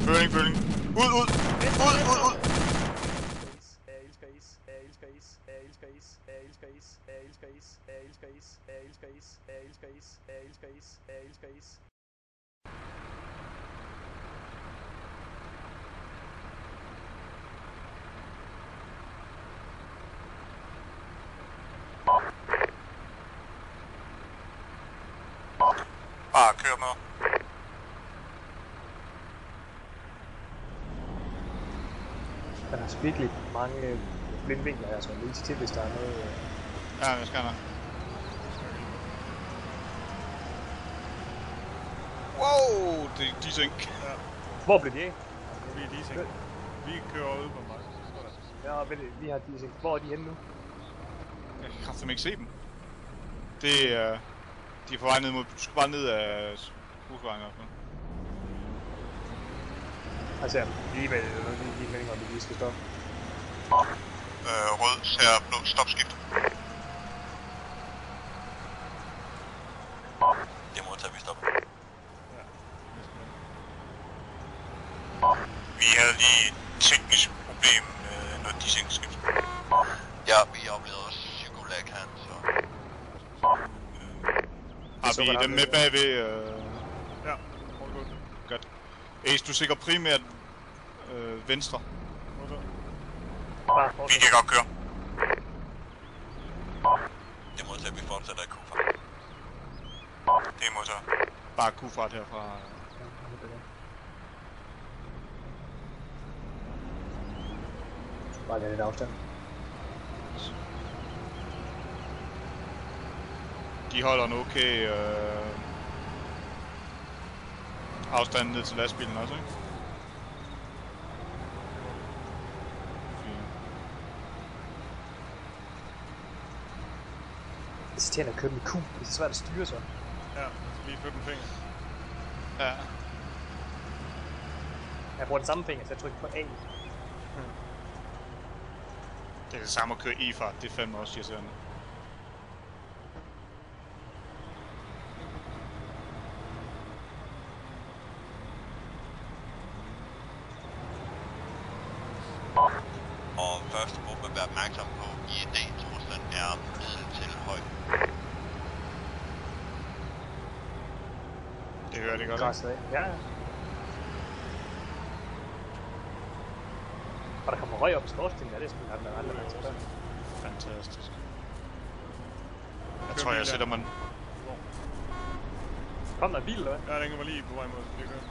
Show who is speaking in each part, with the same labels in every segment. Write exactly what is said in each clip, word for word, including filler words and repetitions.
Speaker 1: Føling, føling. Ud, ud! Ud, ud, ud!
Speaker 2: Jeg elsker is. Jeg elsker is. Jeg elsker is. Jeg elsker is. Jeg elsker is. Jeg elsker is. Jeg elsker is. Jeg elsker is. Jeg elsker is. Jeg elsker is.
Speaker 1: Bare kør med.
Speaker 2: Der er altså virkelig mange blindvinkler her, så jeg vil til, hvis der er noget...
Speaker 1: Ja, jeg skal nok. Wow, det er desync.
Speaker 3: Ja.
Speaker 2: Hvor blev de af?
Speaker 3: Vi er desync. Vi kører ud på mig.
Speaker 2: Ja, vent, vi har desync. Hvor er de henne nu?
Speaker 1: Jeg kan kraftigt ikke se dem. Det er... Uh, de er på vej ned mod... Du skal bare ned af husvejen i hvert fald.
Speaker 2: Altså, lige med lige, lige meningen, om vi lige skal stoppe.
Speaker 1: Øh, rød ser blå stopskift. Det må tage, vi stopper.
Speaker 3: Ja.
Speaker 1: Vi havde lige et teknisk problem med noget desync-skift. Ja, vi oplevede også psykolag her, så... Har vi dem med bagved? Øh...
Speaker 3: Ja, all good.
Speaker 1: Godt. Ace, du sikrer primært øh, venstre. Vi kan godt køre. Det er modtaget, vi fortsætter i Q-fart. Det er modtaget. Bare Q-fart herfra.
Speaker 2: Bare lade lidt afstand.
Speaker 1: De holder en okay øh, afstand ned til lastbilen også, ikke?
Speaker 2: Det er irriterende at køre med Q. Det er så svært at styre så.
Speaker 3: Ja, lige flytte en finger.
Speaker 1: Ja.
Speaker 2: Jeg bruger den samme finger, så jeg trykker på A. Hmm.
Speaker 1: Det er det samme at køre E-fart, det er fandme også irriterende.
Speaker 4: Og første gruppe vær opmærksom på, at I D-truslen er middel til høj.
Speaker 1: Det hører det godt,
Speaker 2: ikke? Ja, ja. Og der kommer røg op til skorstenen, ja, det er sådan, at man aldrig har til før.
Speaker 1: Fantastisk. Jeg tror, jeg sætter mig...
Speaker 2: Kom der en bil, eller hvad?
Speaker 3: Ja, den kommer lige på vej mod. Det gør.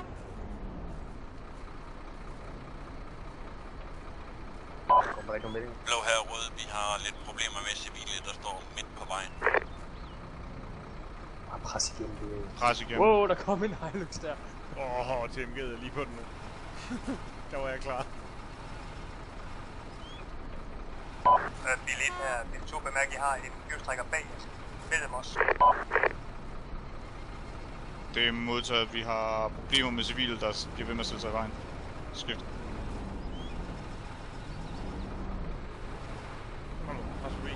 Speaker 2: Kommer der ikke nogen melding?
Speaker 4: Blå her og rød, vi har lidt problemer med civile, der står midt på vejen.
Speaker 2: Ah, pres igennem det.
Speaker 1: Pres igennem.
Speaker 2: Wow, der kom en Hilux der.
Speaker 3: Åh, oh, T M G'et er lige på den nu. Der var jeg klar.
Speaker 5: Bil et her, bil to bemærker, I har en fyrstrækker bag os. Mellem os.
Speaker 1: Det er modtaget, at vi har problemer med civile, der bliver ved med at sætte sig i vejen. Skift.
Speaker 3: Kom nu, pas forbi.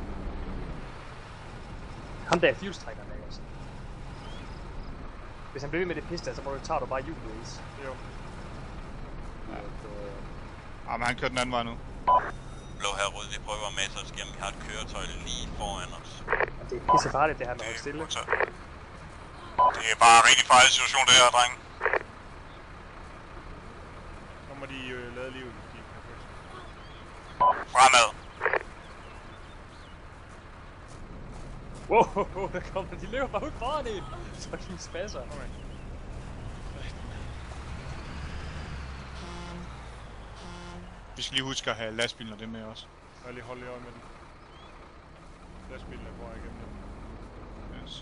Speaker 2: Ham der er fjulstrækkeren af os. Hvis han bliver ved med det pis der, så må du tage du bare hjulet, Ace.
Speaker 3: Jo.
Speaker 1: Ja. Ah, men han kører den anden vej nu.
Speaker 4: Blå her rød, vi prøver at mase os igennem. Vi har et køretøj lige foran os.
Speaker 2: Og det er pisse farligt, det her med at holde stille.
Speaker 1: Det er bare en rigtig farlig situation, det her, dreng.
Speaker 3: Nu må de øh, lade livet. De
Speaker 1: Fremad.
Speaker 2: Wow, der kommer de løber bare ud foran en. Så de spasser.
Speaker 3: Okay.
Speaker 1: Vi skal lige huske at have lastbilen og det med også.
Speaker 3: Jeg lige holde i øje med den. Lastbilen er på vej igennem den.
Speaker 1: Yes.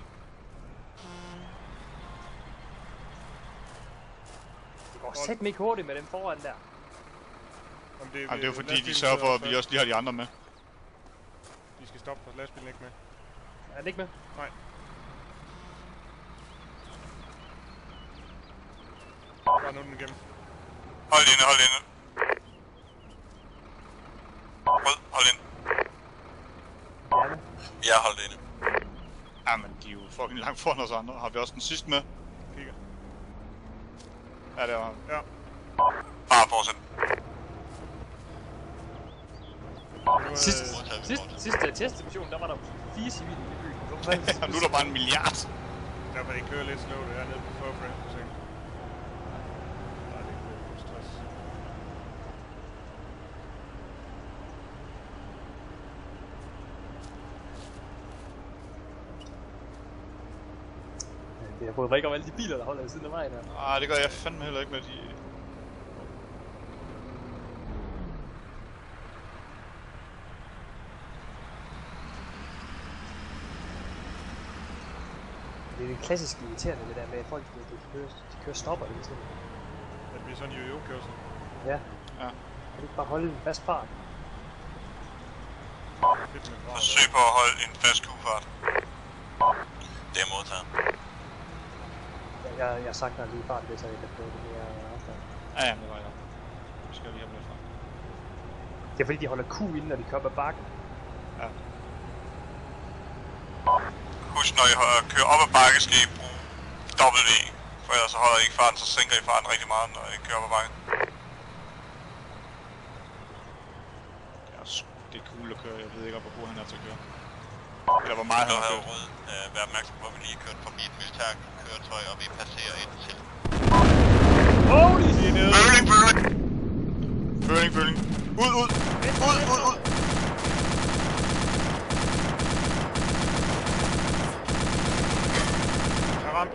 Speaker 2: Det går sæt mig ikke hurtigt med dem foran der.
Speaker 3: Jamen, det, er,
Speaker 1: Jamen, det er jo fordi, de sørger for, at vi også lige har de andre med.
Speaker 3: De skal stoppe, for lastbilen er ikke med.
Speaker 2: Er den ikke med?
Speaker 3: Nej. Bare nu den igennem.
Speaker 1: Hold inde, hold inde. Rød, hold inde.
Speaker 2: Gerne.
Speaker 4: Vi er holdt inde.
Speaker 1: Jamen, de er jo fucking langt foran os andre. Har vi også den sidste med?
Speaker 3: Kigger. Ja, det var ham. Ja.
Speaker 1: Bare fortsæt.
Speaker 2: Sidste, sidste, sidste testmission, der var der fire civile i byen.
Speaker 3: Ja, nu er der bare en milliard. Der var det kører lidt slow, det er nede på fyrre frames per second. Nej, det er ikke stress.
Speaker 2: Jeg bryder mig ikke om alle de biler, der holder ved siden af vejen her.
Speaker 3: Ah, det gør jeg fandme heller ikke med de...
Speaker 2: Det er det klassisk irriterende det der med, at folk de, de, kører, de kører stopper hele tiden.
Speaker 3: Det bliver sådan en yo-yo-kørsel.
Speaker 2: Ja.
Speaker 3: Ja.
Speaker 2: Kan du ikke bare holde en fast fart?
Speaker 1: Forsøg på at holde en fast kugefart. Det er modtaget.
Speaker 2: Jeg, jeg, jeg sagtner lige farten, det så jeg kan få det mere afstand.
Speaker 3: Ja, ja, det var jeg. Vi skal lige have lidt fra.
Speaker 2: Det er fordi, de holder Q inden, når de kører på bakken.
Speaker 3: Ja.
Speaker 1: Husk, når I kører op ad bakke, skal I bruge W. For ellers så holder I ikke farten, så sænker I farten rigtig meget, når I kører op ad bakke.
Speaker 3: Det er cool at køre, jeg ved ikke, hvor god han er til at køre. Eller hvor meget han har kørt.
Speaker 4: Rød, øh, vær opmærksom på, at vi lige kørt forbi et militært køretøj, og vi passerer et til.
Speaker 2: Holy!
Speaker 3: De er nede.
Speaker 1: Føling, føling!
Speaker 3: Føling, føling. Ud, ud!
Speaker 1: Ud, ud, ud!
Speaker 3: Jeg er ramt.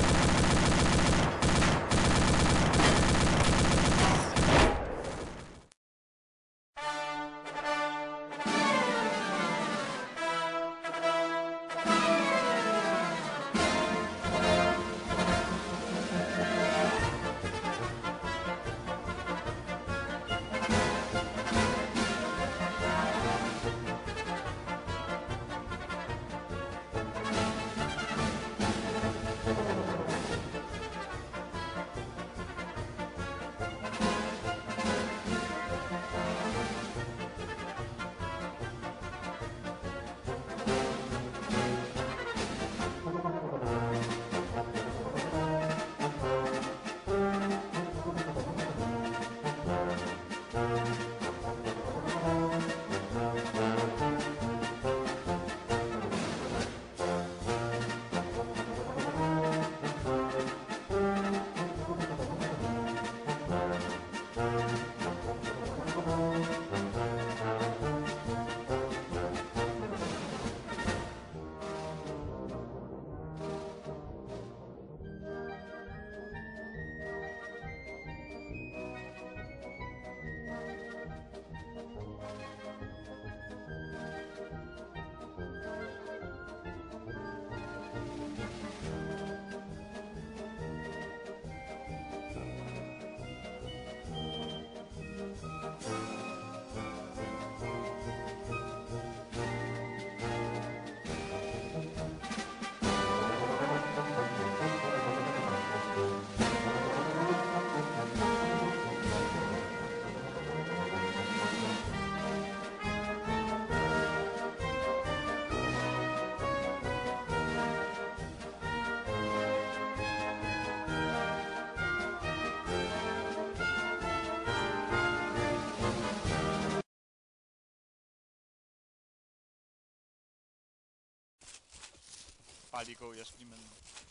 Speaker 3: Bare lige gå, jeg skal lige med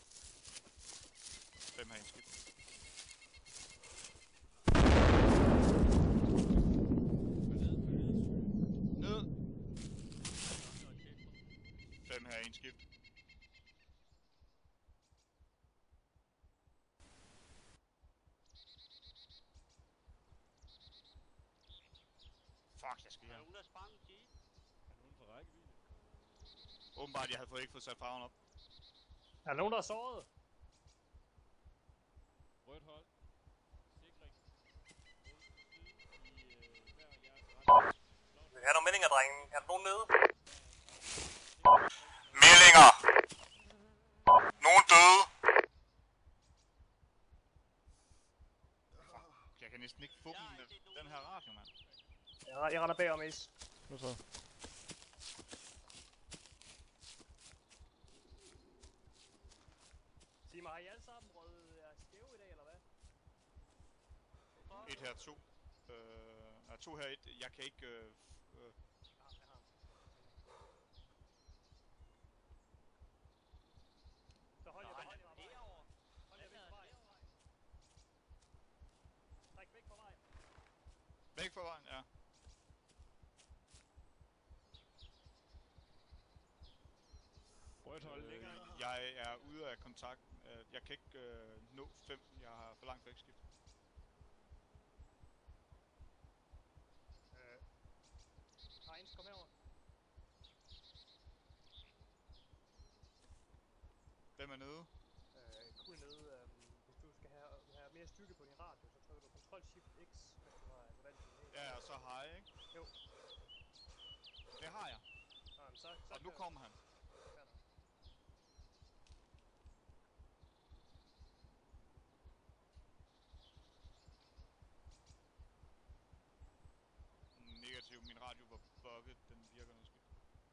Speaker 3: fem her indskidt. Ned! Fem her indskidt. Fuck, jeg skal hjem. Er nogen, der sprang en jeep? Er nogen for rækkevidde? Åbenbart, jeg havde fået ikke fået sat farven op.
Speaker 2: Er der nogen, der er såret?
Speaker 3: Rødt hold. Sikring.
Speaker 5: Vil I have nogle meldinger, drenge? Er der nogen nede?
Speaker 1: Meldinger! Nogen døde!
Speaker 3: Fuck, jeg kan næsten ikke få den, den her radio, mand.
Speaker 2: Jeg, jeg render bagom, Ace.
Speaker 3: Nu så.
Speaker 2: Sig mig, har I alle sammen røget jeres skæve i dag, eller hvad?
Speaker 3: Et her, to. Øh, er to her, et. Jeg kan ikke... Øh, øh.
Speaker 2: Så hold jer, hold jer fra vej. Hold jer væk fra vej. Træk væk fra vej.
Speaker 3: Væk fra vejen, ja.
Speaker 6: Rødt hold længere.
Speaker 3: Øh, jeg er ude af kontakt. Jeg kan ikke øh, nå fem. Jeg har for langt vækskift.
Speaker 2: Øh. Heinz, kom herover.
Speaker 3: Hvem er nede?
Speaker 2: Øh, kul nede. Øh, hvis du skal have, have mere styrke på din radio, så trykker du Control Shift X, hvis du har altså valgt din.
Speaker 3: Ja, og så high, ikke?
Speaker 2: Jo.
Speaker 3: Det har jeg.
Speaker 2: Nå, men så, så
Speaker 3: og nu kommer han. Negativ, min radio var bugget, den virker nu skidt.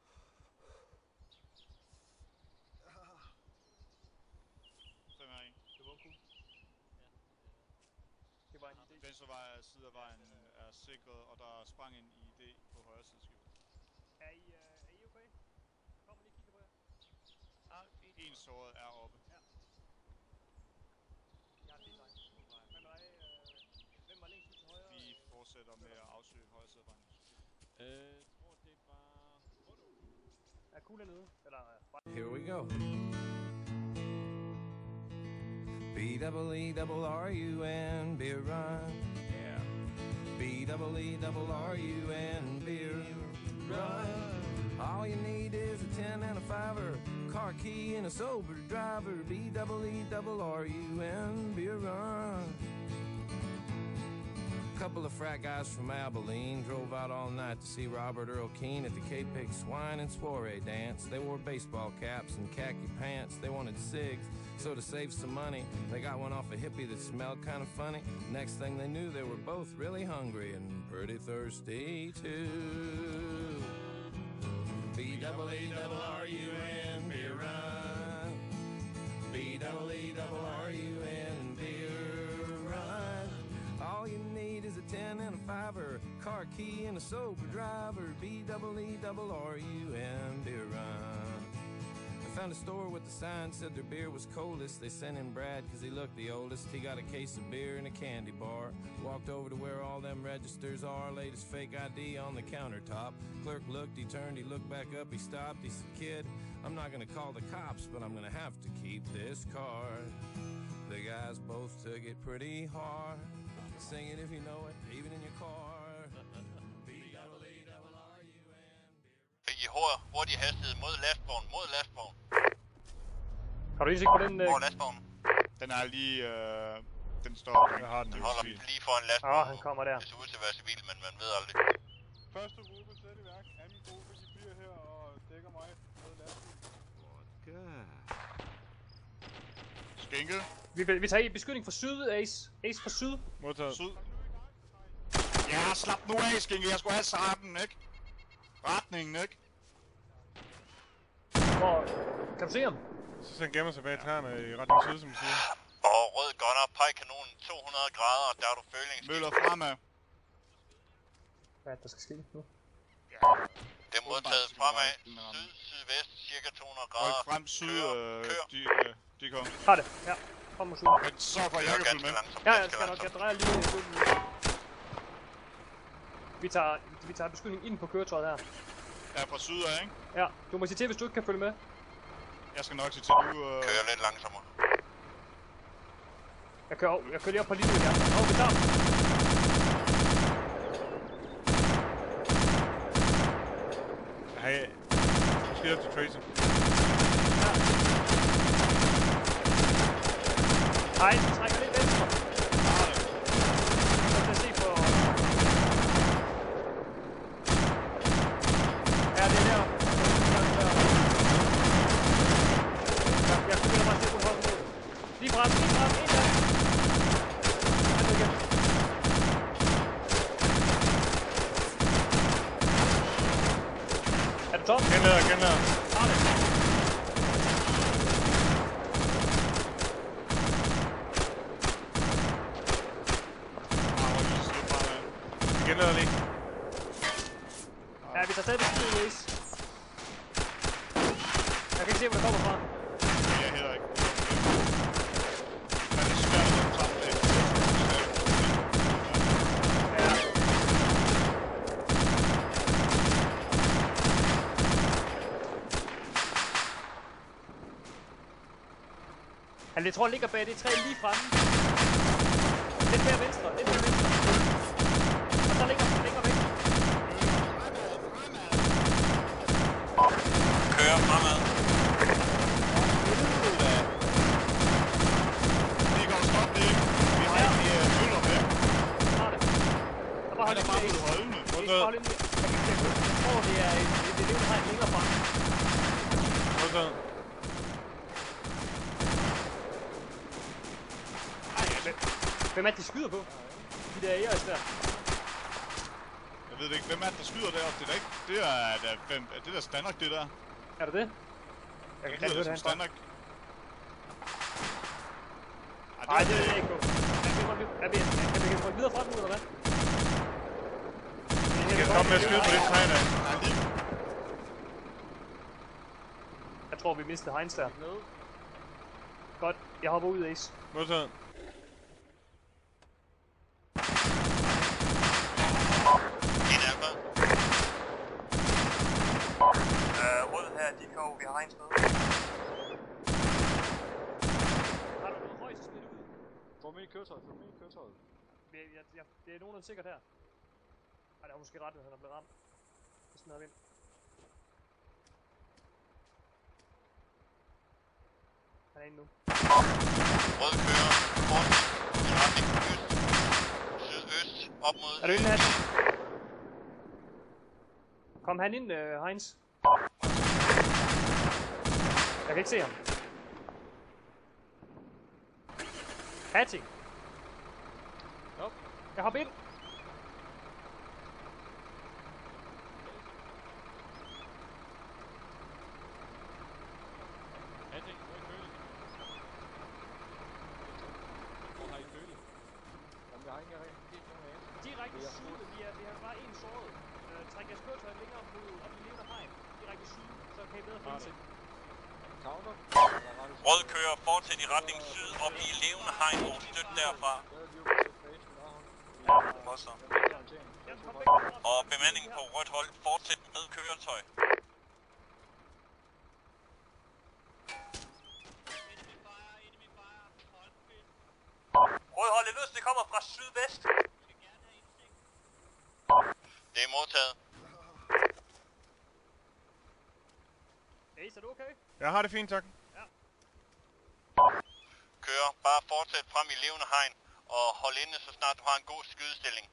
Speaker 3: fem er en.
Speaker 2: Det var cool. Ja. Det var en idé.
Speaker 3: Venstre vej side af vejen er sikret, og der sprang en I D på højre side skibet.
Speaker 2: Er I, uh, er I okay? Kom lige kigge på jer.
Speaker 3: Ah, en såret er oppe.
Speaker 2: Ja. Jeg har en D-line. Hvem er dig? Uh, hvem var længst ud til højre?
Speaker 3: Vi fortsætter med at afsøge højre side af vejen.
Speaker 6: Øh, jeg tror det var...
Speaker 2: Er kuglen nede? Eller... Uh,
Speaker 7: Here we go. B double E double R U N beer run. Yeah. B double E double R U N beer run. All you need is a ten and a fiver, car key and a sober driver. B double E double R U N beer run. Couple of frat guys from Abilene drove out all night to see Robert Earl Keen at the K-Pig Swine and Soiree dance. They wore baseball caps and khaki pants. They wanted cigs, so to save some money, they got one off a hippie that smelled kind of funny. Next thing they knew, they were both really hungry and pretty thirsty too. B double E double R U N beer run. B double E double R U N beer run. All you need is a ten and a fiver, car key and a sober driver. B double E double R U N beer run. I found a store with the sign said their beer was coldest. They sent in Brad cause he looked the oldest. He got a case of beer and a candy bar. Walked over to where all them registers are, laid his fake I D on the countertop. Clerk looked, he turned, he looked back up, he stopped. He said, "Kid, I'm not gonna call the cops, but I'm gonna have to keep this card." The guys both took it pretty hard. Sing it if you know it, even in your car. B double E double R U N.
Speaker 1: I højre, hurtig hastighed mod lastvogn, mod lastvogn.
Speaker 2: Har du indsigt på den?
Speaker 1: Hvor er lastvognen?
Speaker 3: Den er lige, øh, den står, jeg har den.
Speaker 1: Den holder lige foran lastvognen.
Speaker 2: Åh, oh, han kommer der.
Speaker 1: Det ser ud til at være civil, men man ved aldrig.
Speaker 3: Første gruppe sæt i værk, anden gruppe, de bliver her og dækker mig med lastbilen. Skænke.
Speaker 2: Vi, vi tager i beskydning fra syd, Ace. Ace fra syd.
Speaker 3: Modtaget. Syd. Ja, slap nu af, Skænke. Jeg skulle have sarten, ikke? Retningen, ikke?
Speaker 2: Hvor... Kan du se ham?
Speaker 3: Så han gemmer sig bag træerne i retning syd, som du siger.
Speaker 1: Og rød gunner, peg kanonen to hundrede grader, der er du føling.
Speaker 3: Møller fremad.
Speaker 2: Hvad er det, der skal ske nu?
Speaker 1: Ja. Det er modtaget fremad, syd, sydvest, cirka to hundrede grader.
Speaker 3: Ryk frem syd,
Speaker 1: øh, kør.
Speaker 3: De, øh, de kommer.
Speaker 2: Har det, ja. Kom mod syd.
Speaker 3: Men så for jeg kan følge med.
Speaker 2: Ja, jeg skal nok, jeg drejer lige i syd. Vi tager, vi tager beskydning ind på køretøjet her.
Speaker 3: Ja, fra syd af, ikke?
Speaker 2: Ja, du må sige til, hvis du ikke kan følge med.
Speaker 3: Jeg skal nok sige til, du... Øh...
Speaker 1: Kører lidt langsommere.
Speaker 2: Jeg kører, jeg kører lige op på linjen der. Åh, oh, vi tager.
Speaker 3: Hej. Så skal jeg til Tracy.
Speaker 2: Ja. Hej, så trækker lidt venstre. Så kan jeg se på... Ja, det er der. Jeg kunne bare se på hånden ud. Lige frem, lige frem, en der. Han er igen. Er du tom?
Speaker 3: Genlader, genlader.
Speaker 2: Har det.
Speaker 3: Ah, genlader lige.
Speaker 2: Ja, vi tager stadig skud i Ace. Jeg kan ikke se, hvor det kommer fra.
Speaker 3: Jeg heller ikke. Men det er svært at komme sammen med.
Speaker 2: Han, jeg tror, han ligger bag det træ lige fremme. Lidt mere venstre, lidt mere venstre. Og så ligger han længere væk.
Speaker 4: Kører fremad.
Speaker 3: Det går stop det ikke. Vi har ikke mere møller med.
Speaker 2: Jeg har det. Og bare hold
Speaker 3: Det er
Speaker 2: ind
Speaker 3: bare
Speaker 2: i
Speaker 3: blevet holdende.
Speaker 2: Jeg tror, det er et elev, der har en længere frem.
Speaker 3: Modtaget.
Speaker 2: Hvem er det, de skyder på? De der æres der.
Speaker 3: Jeg ved det ikke. Hvem er det, der skyder deroppe? Det er da ikke... Det er da... Hvem... Er det der Standard, det der?
Speaker 2: Er det det? Jeg kan ikke høre det
Speaker 3: Standard.
Speaker 2: Nej, det er det ikke på. Kan vi rykke videre frem nu, eller hvad?
Speaker 3: Vi skal komme med at skyde på det træ der.
Speaker 2: Jeg tror, vi mistede Heinz der. Godt, jeg hopper ud, Ace.
Speaker 3: Modtaget.
Speaker 5: Rød her, D K, vi har Heinz med.
Speaker 2: Har du noget højt, så smid det ud.
Speaker 6: Få mig i køretøjet, få mig i køretøjet.
Speaker 2: Ja, ja, ja, det er nogenlunde sikkert her. Ej, der er måske ret, at han er blevet ramt. Så smider vi ind. Han er inde nu.
Speaker 4: Rød kører. Kort. I retning øst. Sydøst. Op mod...
Speaker 2: Er du inde, Hat? Kom han ind, uh, Heinz. Jeg kan ikke se ham. Hatting.
Speaker 6: Nope.
Speaker 2: Jeg hopper ind.
Speaker 6: Hatting, hvor er I køle? Hvor har I køle? Jamen, jeg har ikke helt nogen af.
Speaker 2: Direkte syd. Vi, er, vi har bare en såret. Uh, træk jeres køretøj længere mod op i levende hegn. Direkte syd, så kan I bedre finde til.
Speaker 6: Counter.
Speaker 4: Rød kører fortsæt i retning syd op i levende hegn og støt derfra. Moster. Og bemanding på rødt hold fortsæt med køretøj.
Speaker 5: Rød hold, det løs, det kommer fra sydvest.
Speaker 4: Det er modtaget.
Speaker 2: Ace, er du okay?
Speaker 3: Jeg har det fint, tak.
Speaker 4: Kører bare fortsæt frem i levende hegn og hold inde, så snart du har en god skydestilling.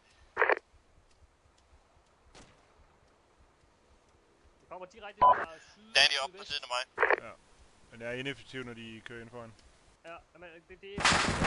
Speaker 2: Det kommer direkte fra syd.
Speaker 4: Danny op på siden af mig.
Speaker 3: Ja. Men det er ineffektivt, når de kører ind foran.
Speaker 2: Ja, men det, det er...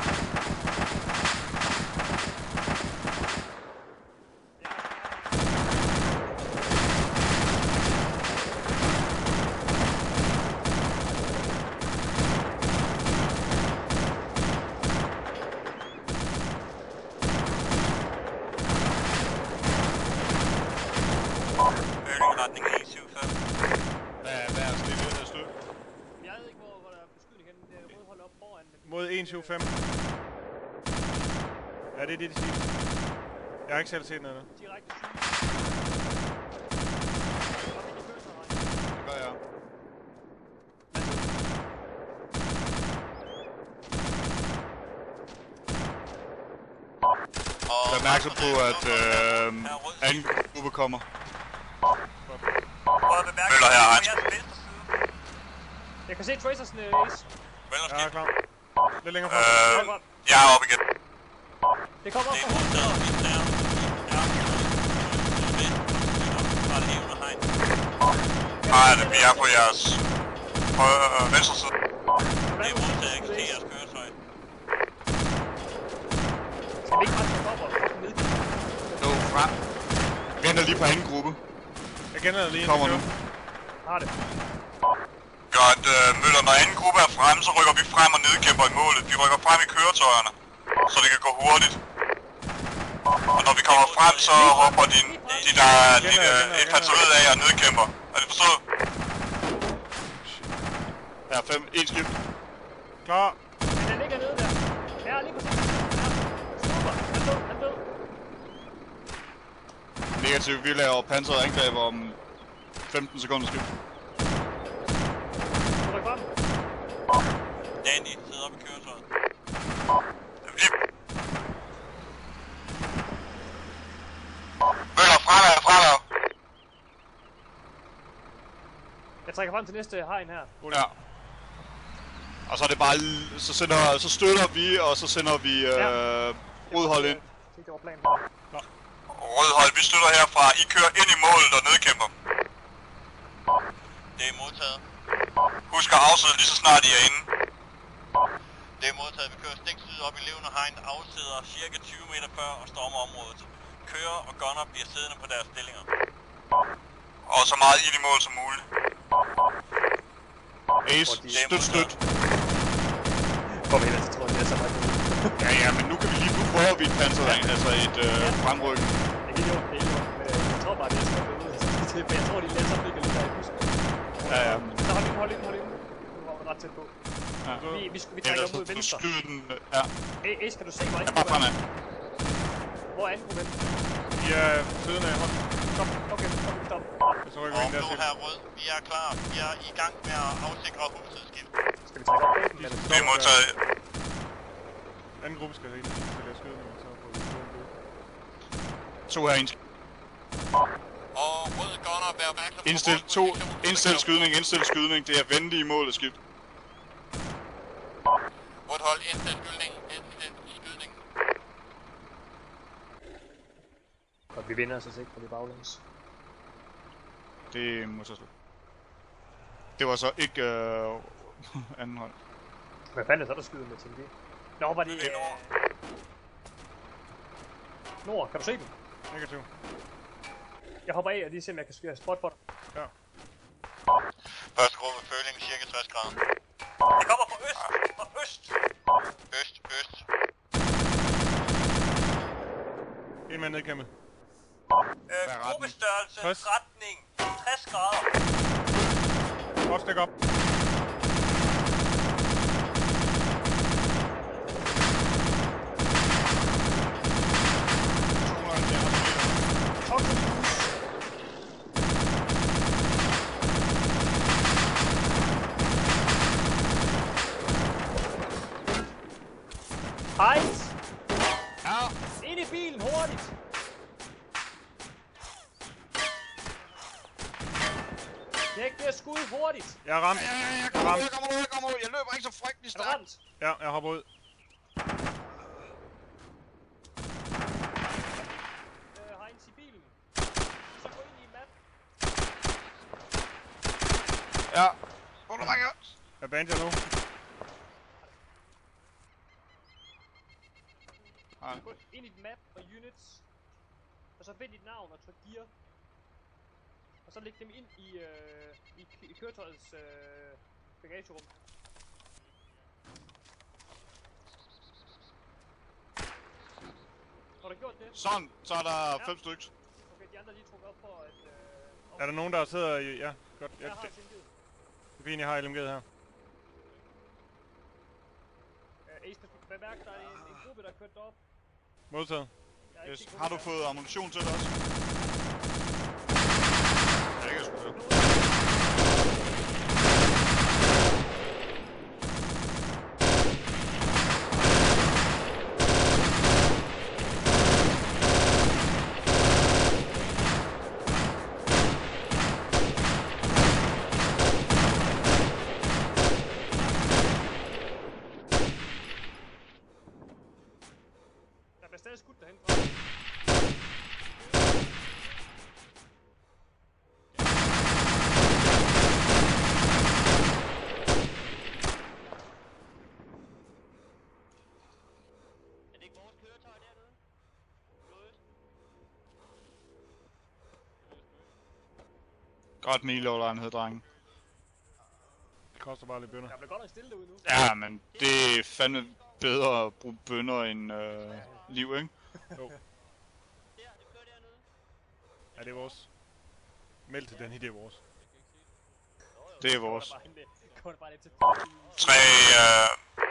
Speaker 4: Retning E syvogfyrre.
Speaker 3: Hvad, hvad er det, det ved at støde?
Speaker 2: Jeg ved ikke, hvor, hvor der er beskydning henne. Det er rød hold op foran. Men...
Speaker 3: Mod en syvogfem. Ja, det er det, de siger. Jeg har ikke selv set noget.
Speaker 2: Direkte syd. Kom ind i køretøjet.
Speaker 3: Det gør jeg. Vær opmærksom på, at øh, anden gruppe kommer.
Speaker 4: Møller her, Heinz.
Speaker 2: Jeg kan se Tracers'en, uh, Ace.
Speaker 4: Møller
Speaker 3: Ja,
Speaker 4: skidt.
Speaker 3: klar. Lidt længere frem.
Speaker 4: Øh, jeg er oppe igen.
Speaker 2: Det kommer op
Speaker 4: Det er
Speaker 2: fra
Speaker 4: modtaget. Vi er ja. Sydvest. Fra levende hegn.
Speaker 1: Nej, det vi er på jeres højre, øh, venstre side.
Speaker 4: Det er modtaget. Jeg kan se jeres køretøj.
Speaker 2: Skal vi ikke bare tage op og fucking ned?
Speaker 3: Jo, frem. Venter lige på anden gruppe. Jeg kender lige. Kommer nu.
Speaker 2: Har det.
Speaker 1: Godt, øh, Møller, når anden gruppe er fremme, så rykker vi frem og nedkæmper i målet. Vi rykker frem i køretøjerne, så det kan gå hurtigt. Og når vi kommer frem, så råber din, de der, din uh, infanteriet af og nedkæmper. Er det forstået?
Speaker 3: Ja, fem, en skift. Klar.
Speaker 2: Men den ligger nede der. Ja, lige præcis. Ja. Super. Han død, han død.
Speaker 3: Negativ, vi laver pansret angreb om femten sekunder skift.
Speaker 2: Ryk frem.
Speaker 4: Danny sidder op i køretøjet.
Speaker 1: Møller, fremad, fremad.
Speaker 2: Jeg trækker frem til næste hegn her.
Speaker 3: Ja. Og så er det bare, så, sender, så støtter vi, og så sender vi øh, rødhold ind.
Speaker 2: Det var planen.
Speaker 1: Rødhold, vi støtter herfra. I kører ind i målet og nedkæmper.
Speaker 4: Det er modtaget.
Speaker 1: Husk at afsætte lige så snart I er inde.
Speaker 4: Det er modtaget. Vi kører stik syd op i levende hegn, afsætter cirka tyve meter før og stormer området. Kører og gunner bliver siddende på deres stillinger.
Speaker 1: Og så meget ind i mål som muligt.
Speaker 3: Ace, støt, støt.
Speaker 2: Kom ind, så tror jeg, det er så meget.
Speaker 3: Ja, ja, men nu kan vi lige, nu prøver vi et panseret, altså et øh, fremrykken.
Speaker 2: Det er helt jo, det er helt jo. Men jeg tror bare, det er sådan noget, for jeg tror, de læser op, det kan lige der i bussen.
Speaker 3: Ja, ja.
Speaker 2: Så hold ind, hold ind, hold ind. Nu var vi ret tæt på.
Speaker 3: Ja.
Speaker 2: Vi, vi, vi trækker mod venstre.
Speaker 3: Skyd den, ja.
Speaker 2: Hey, Ace, kan du se mig?
Speaker 3: Ja, bare fremad.
Speaker 2: Hvor er angruppen?
Speaker 3: Vi er siden af hånden.
Speaker 2: Stop, okay, stop, stop.
Speaker 3: Jeg tror ikke, vi er
Speaker 4: Og nu her rød, vi er klar. Vi er i gang med at afsikre husets skift.
Speaker 2: Skal vi trække op bagen? Eller
Speaker 1: Det er modtaget.
Speaker 3: Anden gruppe skal ind til at skyde, men så får vi to en gruppe. To her en.
Speaker 4: Og rød gunner bærer opmærksom på
Speaker 3: Indstil,
Speaker 4: vores
Speaker 3: to,
Speaker 4: position.
Speaker 3: indstil skydning, indstil skydning. Det er venlig i målet skift.
Speaker 4: Rødt hold, indstil skydning, indstil skydning.
Speaker 2: Og vi vinder så ikke på det baglæns.
Speaker 3: Det må så slut. Det var så ikke øh, anden hold.
Speaker 2: Hvad fanden er så, der skyder med T V? Nå, var det...
Speaker 3: Det er Nord.
Speaker 2: Nord, kan du se den?
Speaker 3: Negativ.
Speaker 2: Jeg hopper af og lige se, om jeg kan skyde spot for dig.
Speaker 3: Ja.
Speaker 4: Første gruppe føling, cirka tres grader.
Speaker 5: Det kommer fra øst! Fra øst!
Speaker 4: Øst, øst.
Speaker 3: En mand nedkæmpet.
Speaker 5: Øh, gruppestørrelse,
Speaker 3: tres.
Speaker 5: retning, tres grader.
Speaker 3: Godt stik op.
Speaker 2: Hejs!
Speaker 3: Ja.
Speaker 2: Ind i bilen, hurtigt! Jeg ikke bliver skudt hurtigt!
Speaker 3: Jeg er ramt.
Speaker 1: Ja, ja, ja, jeg
Speaker 3: Jeg er
Speaker 1: kommer ud,
Speaker 3: ramt.
Speaker 1: jeg kommer ud, jeg kommer ud. Jeg løber ikke så frygtelig
Speaker 2: Er du
Speaker 1: stærkt.
Speaker 2: ramt?
Speaker 3: Ja, jeg hopper ud.
Speaker 2: Øh, Heinz i bilen. Så gå ind i map.
Speaker 1: Ja. Hvor du ringer?
Speaker 3: Jeg bander nu.
Speaker 2: Gå ind i map og units. Og så find dit navn og tryk gear. Og så læg dem ind i, øh, i, i køretøjets øh, bagagerum. Har du gjort det?
Speaker 3: Sådan, så er der fem stykker.
Speaker 2: Okay, de andre lige trukket op for at... Øh,
Speaker 3: Er der nogen, der sidder i... Ja, godt. Ja,
Speaker 2: jeg har
Speaker 3: det,
Speaker 2: tilgivet.
Speaker 3: det er fint, jeg har L M G'et her.
Speaker 2: Øh, Ace, bemærk, der er en, en gruppe, der er kørt derop.
Speaker 3: Modtaget.
Speaker 2: Jeg er ikke
Speaker 3: Yes.
Speaker 2: sikker på,
Speaker 3: Har du
Speaker 2: hvad
Speaker 3: fået ammunition til det også? Ja, det kan jeg sgu høre.
Speaker 2: der bliver stadig skudt derhen fra.
Speaker 5: Er det ikke vores køretøj dernede?
Speaker 3: Godt miloverlegenhed, drenge. Det koster bare lidt bønner.
Speaker 2: Der bliver godt nok stille derude nu.
Speaker 3: Ja, men det er fandme bedre at bruge bønner end øh, liv, ikke?
Speaker 2: Jo.
Speaker 3: Ja, det er vores. Meld til den, det er vores.
Speaker 6: Det er vores.
Speaker 2: Kommer bare lidt til.
Speaker 1: Tre, øh...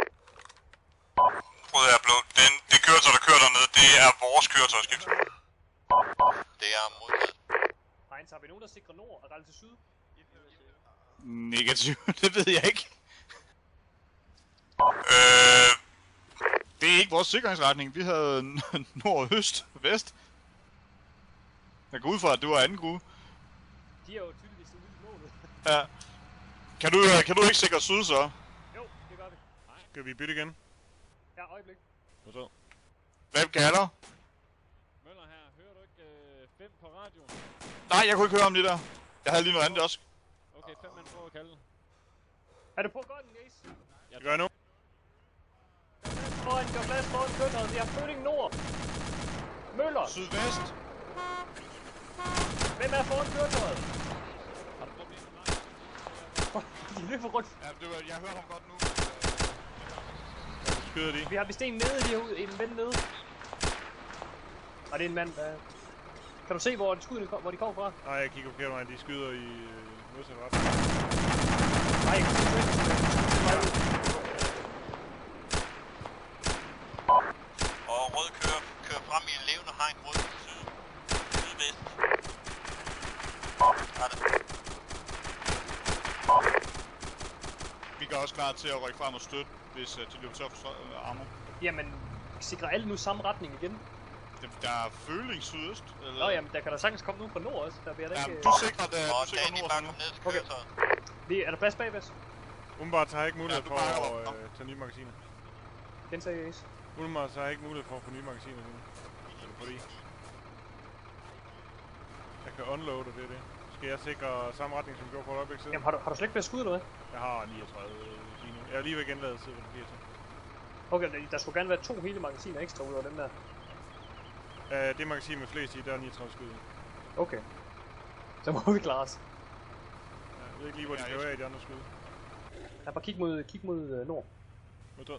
Speaker 1: Prøv her, Blå. Den, det køretøj, der kører dernede, det er vores køretøjskift. Det er modtaget.
Speaker 2: Heinz, har vi nogen, der sikrer nord og retter til syd?
Speaker 6: Negativ, det ved jeg ikke.
Speaker 1: Øh...
Speaker 6: Det er ikke vores sikringsretning. Vi havde nord, øst, vest. Jeg går ud fra, at det var anden gruppe.
Speaker 2: De er jo tydeligvis ude i målet.
Speaker 6: Ja. Kan du, kan du ikke sikre syd så?
Speaker 2: Jo, det gør vi.
Speaker 3: Skal vi bytte igen?
Speaker 2: Ja, øjeblik.
Speaker 3: Hvad så?
Speaker 6: Hvem kalder?
Speaker 8: Møller her, hører du ikke øh, fem på radioen?
Speaker 6: Nej, jeg kunne ikke høre om det der. Jeg havde lige noget andet også.
Speaker 8: Okay, fem mand prøver at kalde.
Speaker 2: Er du på godt, Ace?
Speaker 3: Det gør jeg nu.
Speaker 2: Foran, gør plads foran køretøjet. Vi har flytning nord. Møller.
Speaker 6: Sydvest.
Speaker 2: Hvem er foran køretøjet?
Speaker 8: Har du problemer med
Speaker 2: De løber rundt.
Speaker 6: Ja, det var, jeg hører ham godt nu.
Speaker 3: Skyder de.
Speaker 2: Vi har vist en nede lige herude. En ven nede. Og det er en mand, der... Kan du se, hvor de skuddene kom, hvor de kommer fra?
Speaker 3: Nej, jeg kigger forkert mig. De skyder i øh, modsat retning.
Speaker 2: Nej, jeg kan se Trent.
Speaker 4: Og rød kører, kører frem i levende hegn mod syd. Sydvest. Er det?
Speaker 6: Vi gør også klar til at rykke frem og støtte, hvis uh, de løber tør for uh, ammo.
Speaker 2: Jamen, sikrer alle nu samme retning igen?
Speaker 6: Der er føling sydøst. Eller?
Speaker 2: Nå jamen, der kan der sagtens komme nogen fra nord også. Der bliver der
Speaker 6: Ja,
Speaker 2: ikke...
Speaker 6: du sikrer det.
Speaker 4: Og
Speaker 6: Du sikrer
Speaker 4: Danny
Speaker 6: nord
Speaker 4: bare
Speaker 6: nu.
Speaker 4: kom ned til
Speaker 2: Okay.
Speaker 4: køretøjet.
Speaker 2: Vi, er der plads bagved os?
Speaker 3: Umiddelbart har jeg ikke mulighed
Speaker 6: Ja,
Speaker 3: for
Speaker 6: du bakker
Speaker 3: at
Speaker 6: op.
Speaker 3: øh, tage nye magasiner.
Speaker 2: Gensag Ace.
Speaker 3: Umiddelbart har jeg ikke mulighed for at få nye magasiner nu. Eller fordi. Jeg kan unloade, det er det. Skal jeg sikre samme retning, som vi gjorde for et øjeblik siden?
Speaker 2: Jamen, har du, har du slet ikke flere skud eller hvad?
Speaker 3: Jeg har niogtredive lige nu. Jeg er lige ved at genlade siden, hvad det bliver til.
Speaker 2: Okay, der, der skulle gerne være to hele magasiner ekstra ud over dem der.
Speaker 3: Uh, det magasin med flest i, der er niogtredive skud i.
Speaker 2: Okay. Så må vi klare os.
Speaker 3: Jeg ved ikke lige, hvor de
Speaker 6: Ja,
Speaker 3: skal
Speaker 6: jeg-
Speaker 3: være i de andre skud.
Speaker 2: Ja, bare kig mod, kig mod uh, nord.
Speaker 3: Modtaget.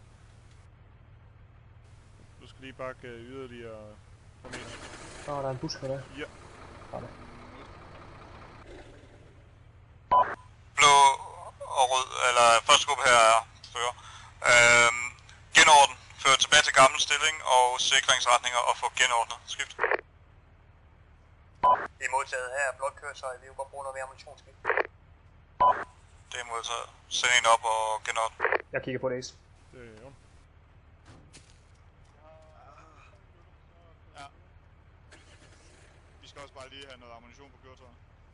Speaker 3: Du skal lige bakke uh, yderligere på meter.
Speaker 2: Åh, oh, der er en bus her der.
Speaker 3: Ja.
Speaker 2: Sådan.
Speaker 1: Blå og rød, eller første gruppe her er fører. Øhm, genorden, før tilbage til gammel stilling og sikringsretninger og få genordnet. Skift.
Speaker 5: Det er modtaget her, blot køretøj. Vi vil godt bruge noget mere ammunitionsskift.
Speaker 1: Det er modtaget. Send en op og genordne.
Speaker 2: Jeg kigger på det, Ace.
Speaker 3: Det er jo.
Speaker 6: Vi skal også bare lige have noget ammunition på køretøjet.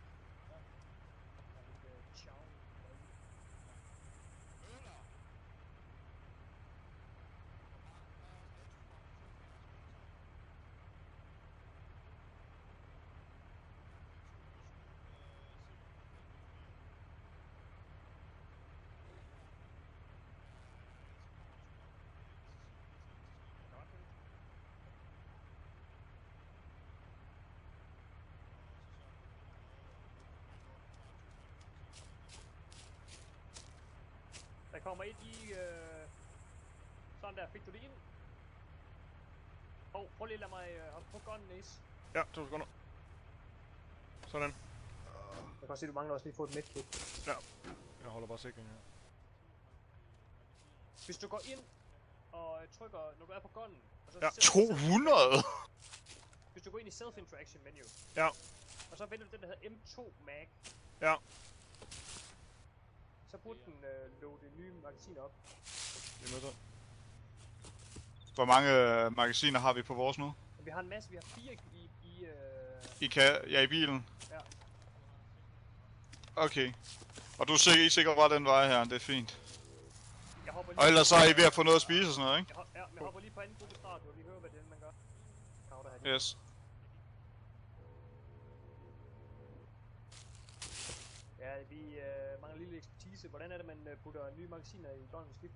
Speaker 2: Der kommer et i... Øh... Sådan der, fik du det ind? Åh, oh, prøv lige at lade mig øh, hoppe på gunnen, Ace.
Speaker 3: Ja, to sekunder. Sådan.
Speaker 2: Jeg kan også se, du mangler også lige få et medkit.
Speaker 3: Ja. Jeg holder bare sikring her.
Speaker 2: Hvis du går ind og øh, trykker, når du er på gunnen, og så
Speaker 3: Ja.
Speaker 2: sætter-
Speaker 6: to hundrede!
Speaker 2: Hvis du går ind i self-interaction menu,
Speaker 3: Ja.
Speaker 2: og så vælger du den, der hedder M to mag,
Speaker 3: Ja.
Speaker 2: så burde den øh, loade nye magasiner op.
Speaker 3: Det er modtaget.
Speaker 6: Hvor mange øh, magasiner har vi på vores nu?
Speaker 2: Vi har en masse, vi har fire i... i øh...
Speaker 6: I kan, ja, i bilen?
Speaker 2: Ja.
Speaker 6: Okay. Og du er sikker, I er sikker bare den vej her, det er fint.
Speaker 2: Jeg hopper lige
Speaker 6: Og ellers så er I ved at få noget at spise og sådan noget, ikke?
Speaker 2: Jeg, hop, ja, jeg hopper lige på anden gruppe start, og lige høre, hvad det er, man gør. Counter her.
Speaker 6: Yes.
Speaker 2: Ja, vi øh, mangler lille ekspertise. Hvordan er det, man øh, putter nye magasiner i gunnens skift?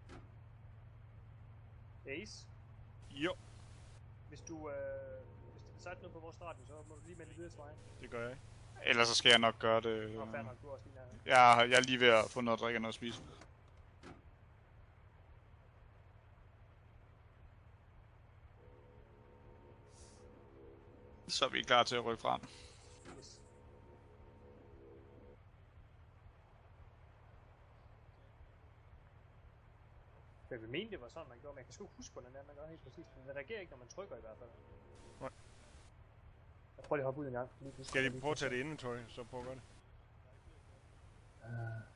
Speaker 2: Ace,
Speaker 3: Jo.
Speaker 2: hvis du, øh, hvis, sagt noget på vores radio, så må du lige melde videre til mig.
Speaker 3: Det gør jeg ikke.
Speaker 6: Ellers så skal jeg nok gøre det.
Speaker 2: Nå, fair nok, du er også lige nær.
Speaker 6: Jeg, jeg er lige ved at få noget at drikke og noget at spise. Så er vi klar til at rykke frem.
Speaker 2: Yes. Jeg vil mene, det var sådan, man gjorde, men jeg kan sgu ikke huske, hvordan det er, man gør helt præcis. Men det reagerer ikke, når man trykker i hvert fald.
Speaker 3: Nej.
Speaker 2: Jeg prøver lige at hoppe ud en gang. Lige
Speaker 3: Skal jeg lige prøve at tage det inventory, så prøv at gøre det.
Speaker 2: Uh,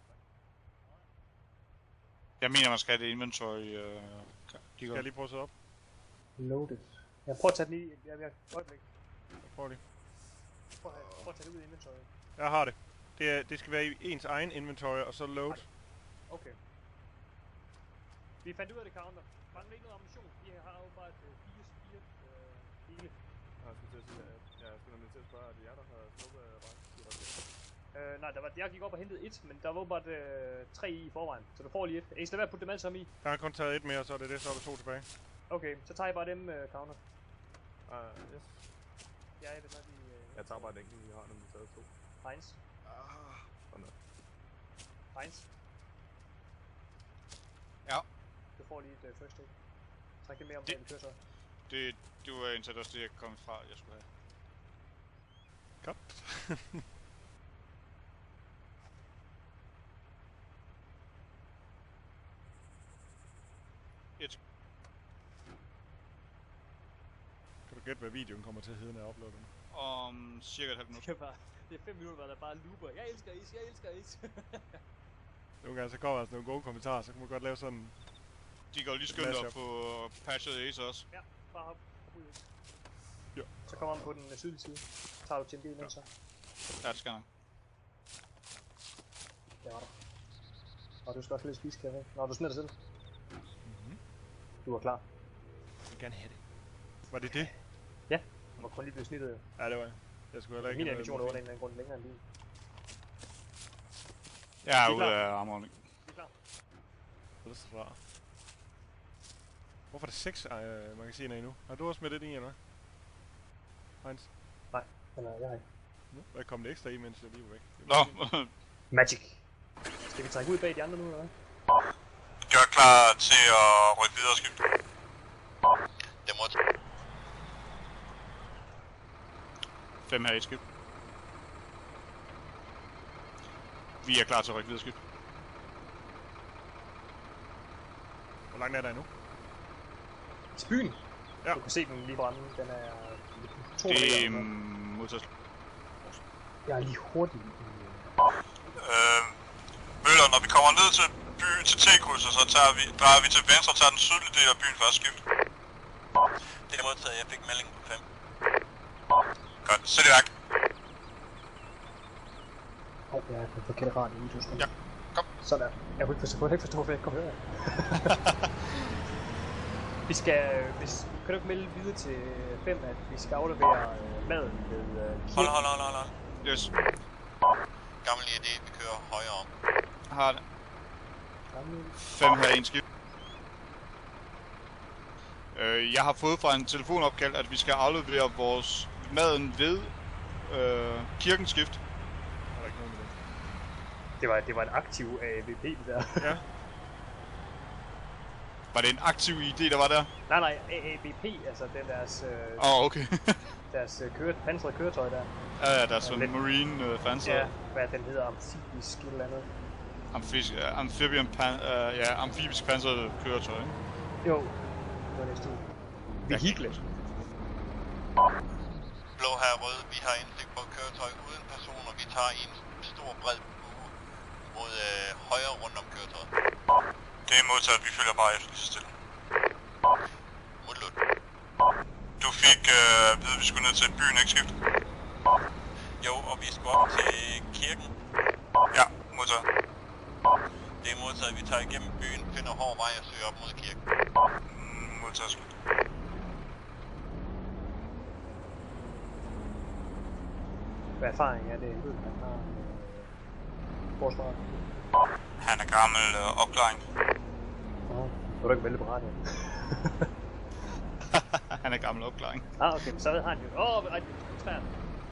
Speaker 6: Jeg mener, man skal have det inventory. Øh,
Speaker 3: Skal jeg lige prøve at sætte op?
Speaker 2: loaded. Jeg prøver at tage den i. Jeg vil øjeblik.
Speaker 3: Prøv lige.
Speaker 2: Prøv at, prøv at tage det ud i inventory.
Speaker 3: Jeg har det. Det, er, det skal være i ens egen inventory, og så load.
Speaker 2: Okay. Vi fandt ud af det, counter. Mangler ikke noget ammunition. Vi har jo bare et fire fire øh, hele.
Speaker 8: Jeg skulle til at sige, at jeg skulle nemlig til at spørge, at de er der har sluppet ret.
Speaker 2: Øh, nej, der var, jeg gik op og hentede et, men der var åbenbart øh, tre i forvejen. Så du får lige et. Ace, lad være at putte dem alle sammen i.
Speaker 3: Jeg har kun taget et mere, så er det det, så er der to tilbage.
Speaker 2: Okay, så tager jeg bare dem, øh, counter.
Speaker 8: Ah, yes.
Speaker 2: Ja, jeg ved nok, de... Øh,
Speaker 8: Jeg tager bare et enkelt, vi har nemlig taget to.
Speaker 2: Heinz.
Speaker 8: Ah, sådan der.
Speaker 2: Heinz.
Speaker 6: Ja.
Speaker 2: Du får lige et øh, first aid. Træk det mere om
Speaker 6: Det-
Speaker 2: det, vi kører så.
Speaker 6: Det, det var indtil også det, jeg kom fra, jeg skulle have.
Speaker 3: Godt.
Speaker 6: Et.
Speaker 3: Kan du gætte, hvad videoen kommer til at hedde, når jeg uploader den?
Speaker 6: Om cirka et halvt minut.
Speaker 2: Det er bare... Det er fem minutter, hvor der bare looper. Jeg elsker is, jeg elsker is.
Speaker 3: Nogle gange så kommer der sådan nogle gode kommentarer, så kan man godt lave sådan...
Speaker 6: De går lige skyndt op på patchet Ace også.
Speaker 2: Ja, bare hop. hop ud.
Speaker 3: Ja.
Speaker 2: Så kommer han på den øh, sydlige side. Så tager du til en bil, ja. Så.
Speaker 6: Ja, det skal nok.
Speaker 2: Det var der. Og du skal også lidt spise, kan jeg ikke? Nå, du smider dig selv.
Speaker 3: Mm-hmm.
Speaker 2: Du er klar.
Speaker 3: Jeg vil gerne have det. Var det det?
Speaker 2: Ja, du må kun lige blive snittet.
Speaker 3: Ja, det var jeg. Jeg skulle heller ikke...
Speaker 2: Min
Speaker 3: have
Speaker 2: animation er
Speaker 3: noget
Speaker 2: under en eller anden grund længere end din.
Speaker 6: Jeg er
Speaker 2: Vi er
Speaker 6: ude
Speaker 2: klar.
Speaker 6: af armorning.
Speaker 2: Vi er klar.
Speaker 3: Det er så rart. Hvorfor er der seks øh, magasiner endnu? Har du også med det i, eller hvad? Heinz?
Speaker 2: Nej, den er jeg har ikke.
Speaker 3: Nu? Hvad kom det ekstra i, mens jeg lige var væk?
Speaker 6: Nå,
Speaker 2: Magic. Skal vi trække ud bag de andre nu, eller hvad?
Speaker 1: Gør klar til at rykke videre, skib.
Speaker 4: Det må
Speaker 6: fem her i skib. Vi er klar til at rykke videre, skib.
Speaker 3: Hvor langt er der endnu?
Speaker 2: Til byen?
Speaker 3: Ja.
Speaker 2: Du kan se den lige brænde. Den er to
Speaker 6: Det er
Speaker 2: meter.
Speaker 6: modtaget.
Speaker 2: Jeg er lige hurtig.
Speaker 1: Øh, Møller, når vi kommer ned til by til T-krydset, så tager vi, drejer vi til venstre og tager den sydlige del af byen først, skib.
Speaker 4: Det er modtaget, jeg fik melding på fem.
Speaker 1: Godt, sæt i værk.
Speaker 2: Åh, oh, jeg er på den forkerte radio i to sekunder.
Speaker 6: Ja, kom.
Speaker 2: Sådan. Jeg kunne ikke forstå, jeg kunne ikke forstå, hvad jeg kom her. Vi skal, hvis, kan du ikke melde videre til fem, at vi skal aflevere øh, maden ved øh,
Speaker 4: Hold, hold, hold, hold, hold.
Speaker 6: Yes.
Speaker 4: Gammel idé, vi kører højere om.
Speaker 6: Har det.
Speaker 2: Gammel.
Speaker 6: fem her i en skib. Øh, jeg har fået fra en telefonopkald, at vi skal aflevere vores maden ved øh, kirkens skift.
Speaker 3: Er der ikke noget med det?
Speaker 2: Det var, det var en aktiv A V P, det der.
Speaker 3: Ja.
Speaker 6: Var det en aktiv idé, der var der?
Speaker 2: nej, nej, A A B P, altså den deres, øh,
Speaker 6: Åh, oh, okay.
Speaker 2: deres øh, køret, pansrede køretøj der.
Speaker 6: ja, ja, der er sådan
Speaker 2: Ja,
Speaker 6: en
Speaker 2: lidt-
Speaker 6: marine øh, fanser.
Speaker 2: Ja, hvad den hedder, amfibisk et eller andet.
Speaker 6: Amfibisk, uh, amphibian pan, uh, ja, amfibisk pansret køretøj, ikke?
Speaker 2: Jo, det var næste uge. Vehicle.
Speaker 4: Blå her rød, vi har indsigt på køretøj uden personer. Vi tager en stor bred bue mod øh, højre rundt om køretøjet.
Speaker 1: Det er modtaget, vi følger bare efter lige så stille.
Speaker 4: Modlund.
Speaker 1: Du fik øh, at vide, at vi skulle ned til byen, ikke skib?
Speaker 4: Jo, og vi skal op til kirken.
Speaker 1: Ja, modtaget.
Speaker 4: Det er modtaget, vi tager igennem byen, finder hård vej og søger op mod kirken.
Speaker 1: Mm, modtaget, skib.
Speaker 2: Hvad erfaring er det, ved han har øh, forsvaret?
Speaker 1: Han er gammel øh, opklaring.
Speaker 2: Nå, vil du ikke vælge på radioen?
Speaker 6: Han Han er gammel opklaring.
Speaker 2: Ah, okay, så har han jo... Åh, oh, ej, træerne.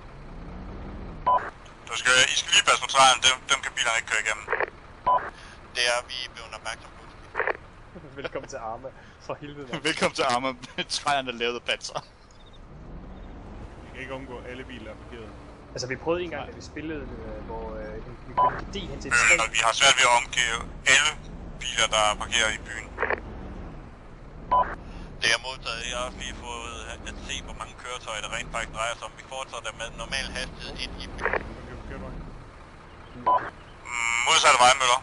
Speaker 1: Du skal, I skal lige passe på træerne, dem, dem kan bilerne ikke køre igennem.
Speaker 4: Det er vi blevet opmærksom på.
Speaker 2: Velkommen til Arma, for helvede.
Speaker 6: Velkommen til Arma, træerne er lavet af panser.
Speaker 3: Vi kan ikke undgå, alle biler er parkeret.
Speaker 2: Altså, vi prøvede en gang, da vi spillede, øh, hvor øh, vi kunne D hen til et træ.
Speaker 1: Øh, vi har svært ved at omgive alle biler, der er parkeret i byen.
Speaker 4: Det er modtaget. Jeg har også lige fået at se, hvor mange køretøjer, der rent faktisk drejer sig om. Vi fortsætter med normal hastighed ind i byen.
Speaker 3: Okay, forkert vej.
Speaker 1: Mm, modsatte vej, Møller.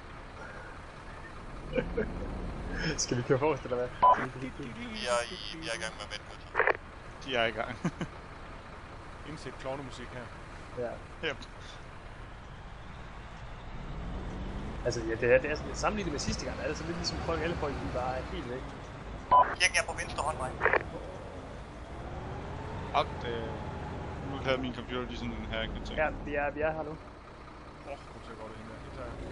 Speaker 2: Skal vi køre forrest, eller hvad?
Speaker 4: Vi er i, vi er i gang med at vente køretøj.
Speaker 6: De er i gang.
Speaker 3: Indsæt klovnemusik her.
Speaker 2: Ja.
Speaker 6: Yep.
Speaker 2: Altså, ja, det er, det er sådan, sammenlignet med sidste gang, er det så lidt ligesom folk, alle folk, de bare er helt væk.
Speaker 5: Kirken er på venstre håndvej.
Speaker 6: Og det... Nu havde min computer lige sådan en hacking ting.
Speaker 2: Ja, vi er, vi er her nu.
Speaker 3: Åh, oh, kom til at gå det hende der. Hende der.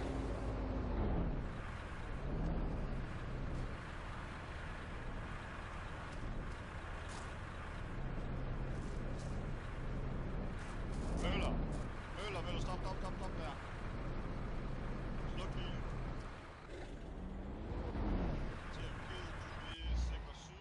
Speaker 6: Møller! Møller, Møller, stop, stop, stop, stop der. Sluk bilen. Tjekket, sikre syd.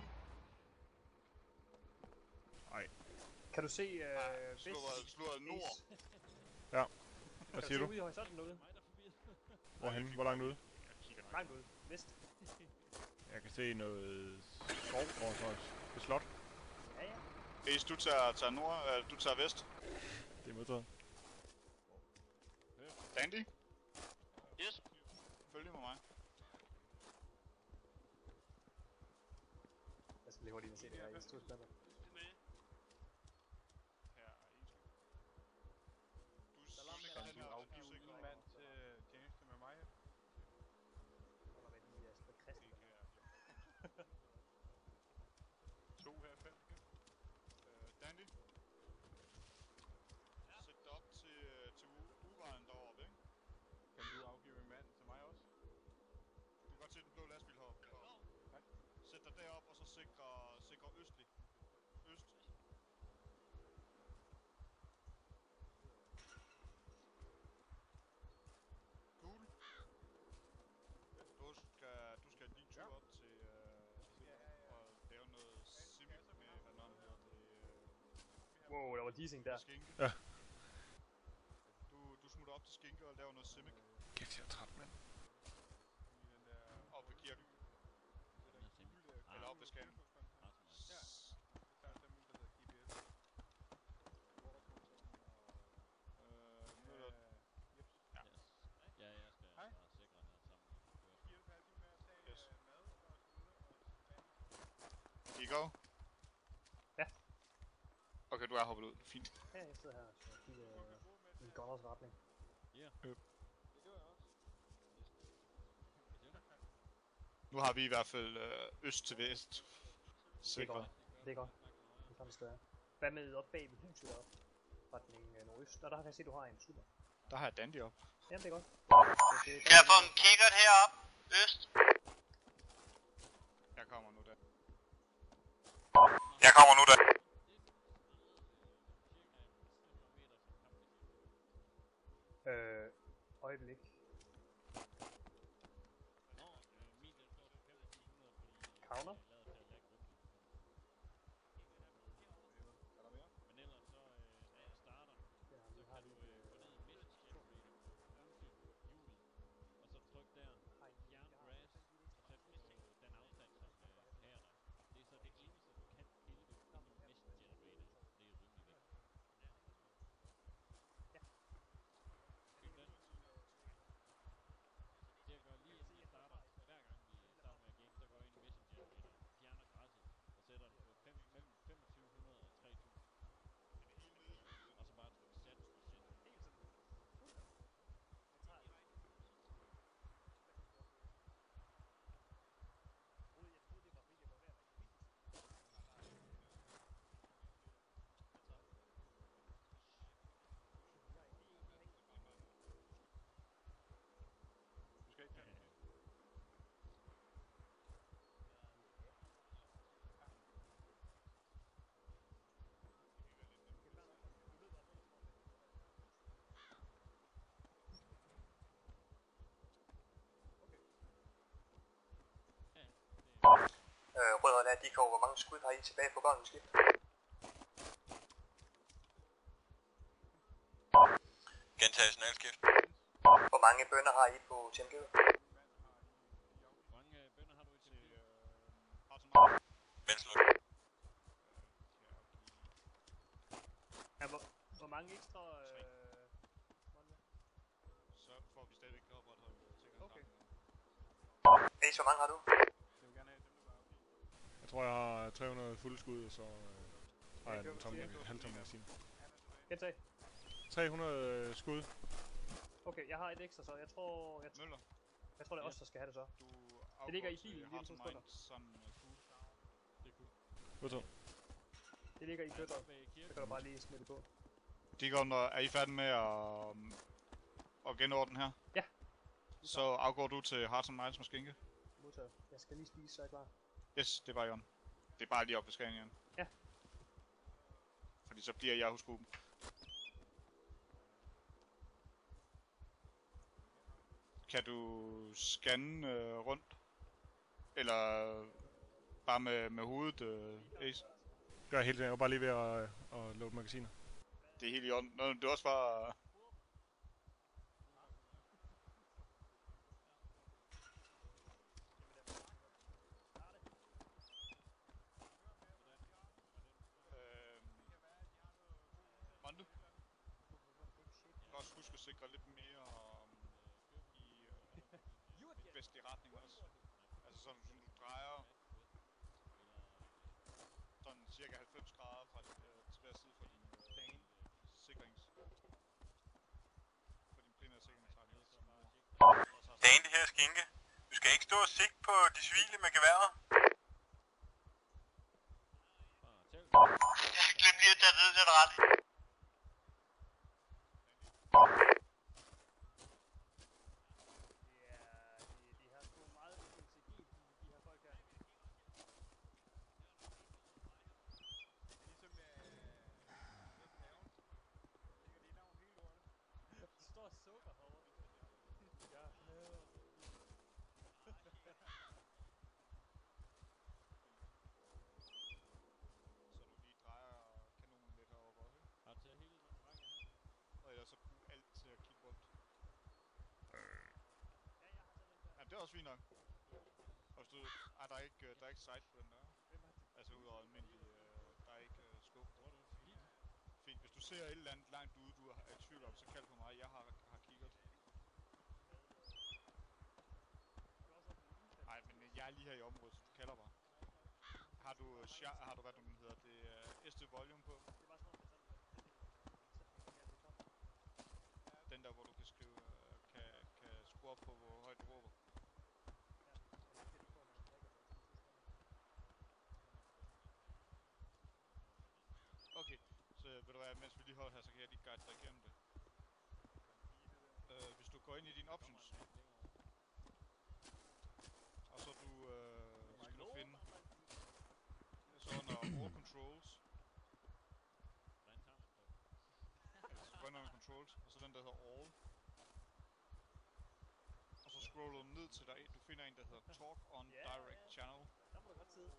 Speaker 3: Ej.
Speaker 2: Kan du se øh, vest?
Speaker 6: Slået, slået nord.
Speaker 3: Ja. Hvad
Speaker 2: Kan du
Speaker 3: siger
Speaker 2: se
Speaker 3: du?
Speaker 2: ude i horisonten derude?
Speaker 3: Hvorhenne? Hvor langt ude?
Speaker 2: Langt ude. Vest.
Speaker 3: Jeg kan se noget skov over så et slot.
Speaker 2: Ja, ja.
Speaker 6: Ace, du tager, tager nord, øh, du tager vest.
Speaker 3: Det er modtaget.
Speaker 6: Dandy?
Speaker 4: Yes.
Speaker 6: Følg lige med mig.
Speaker 2: Jeg skal lige hurtigt ind og se det her i studsplaner.
Speaker 6: Her er Ace. Du sikrer den her, og du sikrer
Speaker 3: mand til tjeneste med mig.
Speaker 2: Holder med lige Asper Christen.
Speaker 6: to her i fem. Øh, Dandy? Sæt dig op til, til uvejen deroppe, ikke?
Speaker 3: Kan du afgive en mand til mig også?
Speaker 6: Du kan godt se den blå lastbil heroppe. Ja. Sæt dig derop og så sikre, sikre østlig. Øst. Cool. Du skal, du skal lige tur op til øh, og lave noget civic med, hvad navn hedder det, øh,
Speaker 2: Wow, der var leasing der.
Speaker 6: skinke.
Speaker 3: Ja.
Speaker 6: Du, du smutter op til skinke og laver noget civic.
Speaker 3: Kæft, jeg er træt, mand.
Speaker 6: Op ved kirken. Eller op ved skatten. Ja. Øh, Møller. Ja.
Speaker 4: Ja, jeg skal bare sikre her sammen.
Speaker 6: Yes. I go?
Speaker 2: Ja.
Speaker 6: Okay, du er hoppet ud. Fint.
Speaker 2: Ja, jeg sidder her og kigger i en Gunners retning.
Speaker 6: Nu har vi i hvert fald øh, øst til vest.
Speaker 2: Det er
Speaker 6: Sikret.
Speaker 2: godt. Det er godt. Det er samme sted. Hvad med op bag ved huset deroppe? Retning øh, nordøst. Og der kan jeg se, at du har en super.
Speaker 6: Der har jeg Dandy op.
Speaker 2: Jamen, det er godt. Det, det er
Speaker 4: Kan jeg få en kikkert herop? Øst.
Speaker 6: Jeg kommer nu der.
Speaker 1: Jeg kommer nu der.
Speaker 2: Øh, øjeblik. Counter? Ja, vi har lige øh,
Speaker 5: er D K, hvor mange skud har I tilbage på golden skift?
Speaker 4: Gentag signalskift.
Speaker 5: Hvor mange bønder har I på template?
Speaker 3: Hvor mange øh, bønder har du i til øh, Hartmann?
Speaker 4: Venstre.
Speaker 2: Ja, hvor, hvor mange ekstra... Øh,
Speaker 6: Så får vi stadigvæk kan opretholde sikkerhedsretninger.
Speaker 5: Ace, hvor mange har du?
Speaker 3: Jeg vil gerne have dem, der var okay. Jeg tror, jeg har tre hundrede fulde skud, og så øh, har jeg en tom, halvtom magasin.
Speaker 2: Gentag.
Speaker 3: tre hundrede skud.
Speaker 2: Okay, jeg har et ekstra, så jeg tror... Jeg,
Speaker 6: Møller,
Speaker 2: jeg tror, det er os, der skal have det så.
Speaker 6: du
Speaker 2: Det ligger i
Speaker 6: afgår
Speaker 2: bilen
Speaker 6: til
Speaker 2: lige om to
Speaker 6: Hartmann
Speaker 2: sekunder.
Speaker 6: sammen med Cool. Det er cool.
Speaker 3: Modtaget.
Speaker 2: Det ligger i køretøjet. Så kan du bare lige smide det på.
Speaker 6: Digon, er I færdige med at, um, at genordne her?
Speaker 2: Ja.
Speaker 6: Så afgår du til Hearts and Minds med skinke?
Speaker 2: Modtaget. Jeg skal lige spise, så er jeg klar.
Speaker 6: Yes, det er bare Jon. Det er bare lige op ved Scanian.
Speaker 2: Ja.
Speaker 6: Fordi så bliver jeg hos gruppen. Kan du scanne øh, rundt? Eller bare med, med hovedet, øh, Ace?
Speaker 3: Gør jeg helt det. Jeg var bare lige ved at, øh, at load magasiner.
Speaker 6: Det er helt i orden. Nå, det er også bare... Mondo? Du skal også huske at sikre lidt mere um, i øh, vestlig retning også. Altså sådan, sådan du drejer sådan cirka halvfems grader fra din, øh, til hver side for din øh, sikrings... for din primære sikringsretning.
Speaker 4: Dan, det her skinke. Du skal ikke stå og sigte på de civile med geværer. Glem lige at tage ned til den ret.
Speaker 2: Ja, de, de har sgu meget intelligens, de her folk her. Der står sukker herovre. Ja,
Speaker 6: Så du lige drejer kanonen lidt heroppe også, ikke?
Speaker 3: Har du taget hele den række her?
Speaker 6: Og ellers så brug alt til at kigge rundt. Ja, det er også fint nok. Og hvis du... Ej, der er ikke, øh, der er ikke sight på den der. Altså udover almindelig, øh, der er ikke uh, scope. Fint. Hvis du ser et eller andet langt ude, du er i tvivl om, så kald på mig. Jeg har, har kigget. Nej, men øh, jeg er lige her i området, så du kalder bare. Har du, uh, har du hvad den hedder, det uh, S D volume på?
Speaker 2: det var sådan noget,
Speaker 6: Den der, hvor du kan skrive, uh, kan, kan skrue op på, hvor højt du råber. Okay, så ved du hvad, mens vi lige holder her, så kan jeg lige guide dig igennem det. Uh, hvis du går ind i dine options, og så du, uh, skal du finde, så under all controls, altså så går ind under controls, og så den der hedder all, og så scroller du ned til dig, du finder en der hedder talk on direct channel.
Speaker 2: der må du godt sidde.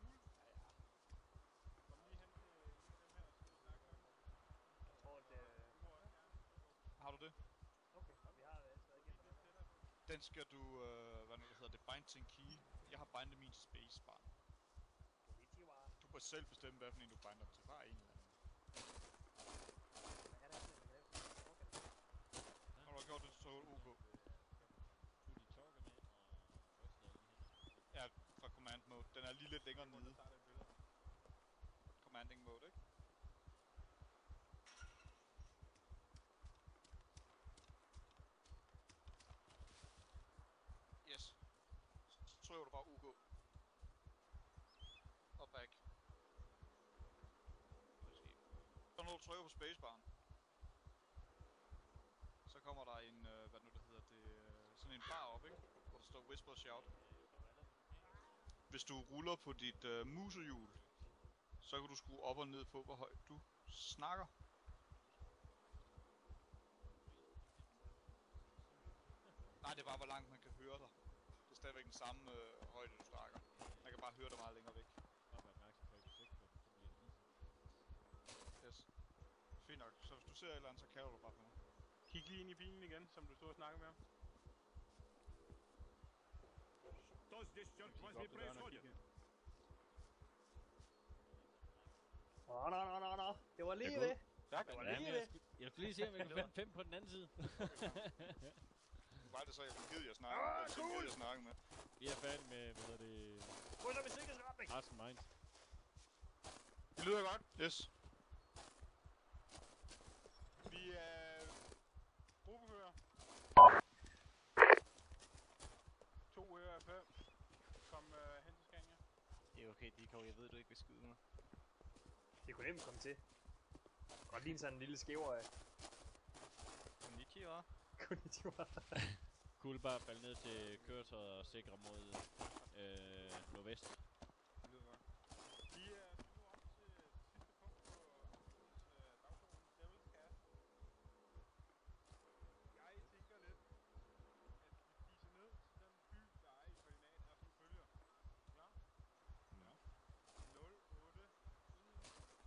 Speaker 2: Jeg tror, at... Øh...
Speaker 6: Har du det?
Speaker 2: Okay, og vi har det stadig igen.
Speaker 6: Den skal du, øh, hvad nu det hedder, det bind til en key. Jeg har bindet min til spacebar. Du må selv bestemme, hvad for en du binder til. Bare en eller anden. Når du har gjort det, så er det OK. Ja, fra command mode. Den er lige lidt længere nede. Commanding mode, ikke? Yes. Så trykker du bare OK. Og back. Så når du trykker på spacebaren, så kommer der en, øh, hvad nu det hedder, det, øh, sådan en bar op, ikke? Hvor der står Whisper Shout. Hvis du ruller på dit øh, musehjul, så kan du skrue op og ned på, hvor højt du snakker. Nej, det er bare, hvor langt man kan høre dig. Det er stadigvæk den samme øh, højde, du snakker. Man kan bare høre dig meget længere væk. ser et eller andet, så kalder du bare på mig.
Speaker 3: Kig lige ind i bilen igen, som du stod og snakkede med ham.
Speaker 9: Что здесь, черт
Speaker 3: Kig
Speaker 9: возьми,
Speaker 3: op ad døren og
Speaker 9: происходит?
Speaker 3: kig ind.
Speaker 2: Nå, nå, nå, nå, nå. Det var lige
Speaker 10: Jeg
Speaker 2: ved.
Speaker 3: Tak.
Speaker 2: Det var
Speaker 10: Ja,
Speaker 2: lige
Speaker 10: men
Speaker 2: ved.
Speaker 10: jeg, skulle, jeg skulle lige se, om jeg kunne finde fem på den anden side.
Speaker 6: Bare det så, jeg gider jeg snakke med. Jeg gider jeg snakke med.
Speaker 10: Vi er færdige med, hvad hedder det...
Speaker 2: Kryds og musikkens retning.
Speaker 10: Hearts and Minds.
Speaker 3: Det lyder godt.
Speaker 6: Yes.
Speaker 3: Vi er... Gruppehører. To ører af fem. Kom uh, hen til Scania.
Speaker 10: Det er okay, Diko. Jeg ved, du ikke vil skyde mig.
Speaker 2: Det kunne nemt komme til. Godt lige sådan en lille skæver af.
Speaker 10: Konnichiwa.
Speaker 2: Konnichiwa.
Speaker 10: Cool, bare falde ned til køretøjet og sikre mod øh, nordvest.
Speaker 3: Det lyder godt. Vi er nu op til sidste punkt på aftenens øh, dagsorden. Devil's Cast. Jeg tænker lidt, at vi fiser ned til den by, der er i koordinat, er som følger. Klar? Ja. nul otte en